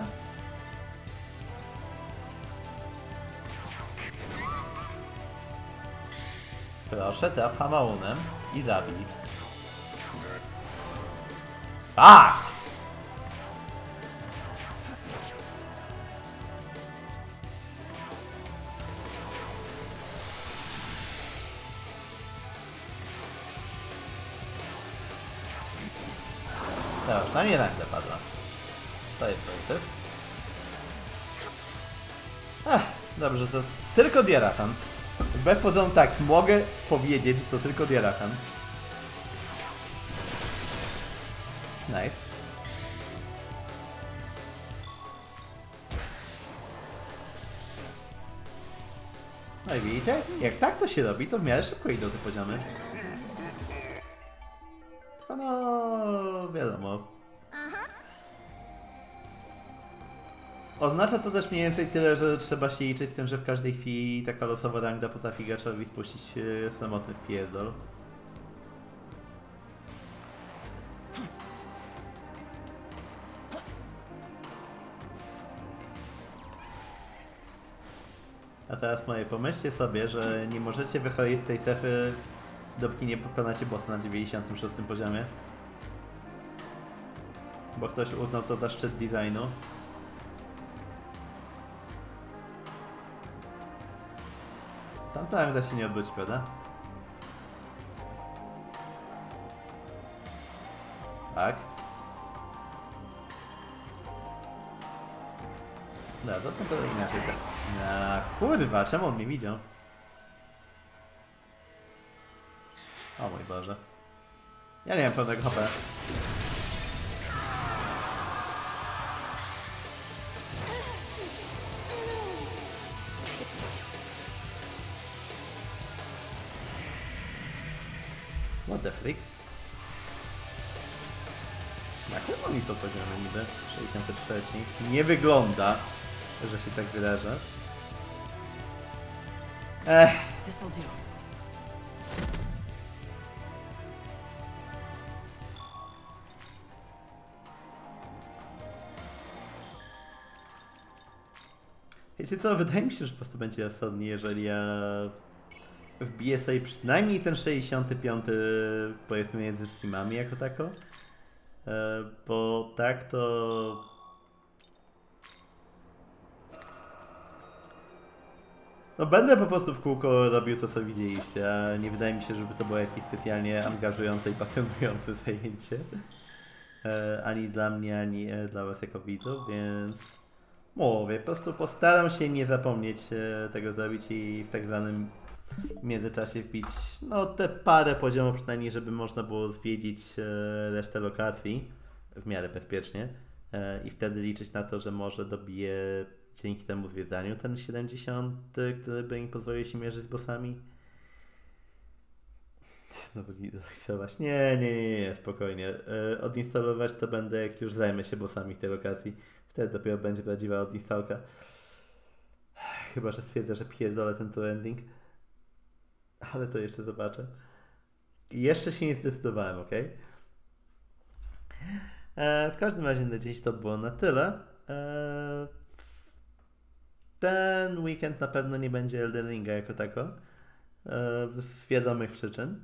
Proszę, traf Hamaunem i zabij. Tak! Dobra, przynajmniej nagle padła. To jest pozytyw. Ach, dobrze, to tylko Diarachan. Wbrew pozorom tak, mogę powiedzieć, że to tylko Diarachan. Nice. No i widzicie? Jak tak to się robi, to w miarę szybko idą te poziomy. Tylko no... wiadomo. Oznacza to też mniej więcej tyle, że trzeba się liczyć z tym, że w każdej chwili taka losowa ranga potrafi graczowi spuścić samotny wpierdol. A teraz moje, pomyślcie sobie, że nie możecie wychodzić z tej strefy, dopóki nie pokonacie bossa na dziewięćdziesiątym szóstym poziomie. Bo ktoś uznał to za szczyt designu. Tamta ranga się nie odbyć, prawda? Tak. Dobra, to to inaczej. Na kurwa, czemu on mnie widział? O mój Boże. Ja nie mam pełnego H P. What the freak? Na którym oni są poziomy niby? sześćdziesiąty czwarty. Nie wygląda, że się tak wyrażę. Ech. This'll do. Wiecie co, wydaje mi się, że po prostu będzie rozsądnie, jeżeli ja wbiję sobie przynajmniej ten sześćdziesiąty piąty powiedzmy między streamami jako tako. E, bo tak to... No będę po prostu w kółko robił to, co widzieliście, a nie wydaje mi się, żeby to było jakieś specjalnie angażujące i pasjonujące zajęcie. E, ani dla mnie, ani e, dla was jako widzów, więc... Mówię, po prostu postaram się nie zapomnieć e, tego zrobić i w tak zwanym międzyczasie wbić no te parę poziomów przynajmniej, żeby można było zwiedzić e, resztę lokacji w miarę bezpiecznie e, i wtedy liczyć na to, że może dobiję dzięki temu zwiedzaniu ten siedemdziesiąty, który by mi pozwolił się mierzyć z bossami. Znowu nie odinstalować. Nie, nie, nie, nie, spokojnie. E, odinstalować to będę, jak już zajmę się bossami w tej lokacji. Wtedy dopiero będzie prawdziwa odinstalka. Chyba że stwierdzę, że pierdolę ten to ending. Ale to jeszcze zobaczę. Jeszcze się nie zdecydowałem, ok? E, w każdym razie na dziś to było na tyle. E, ten weekend na pewno nie będzie Elden Ringa jako tako. E, z wiadomych przyczyn.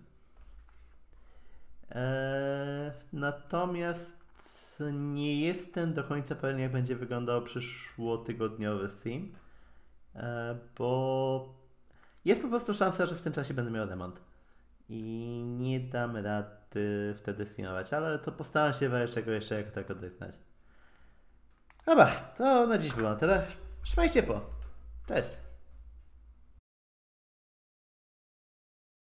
E, natomiast nie jestem do końca pewien, jak będzie wyglądał przyszłotygodniowy stream. E, bo jest po prostu szansa, że w tym czasie będę miał remont. I nie dam rady wtedy streamować, ale to postaram się w czego jeszcze jako tak oddać znać. Dobra, to na dziś było na tyle. Trzymajcie po. Cześć.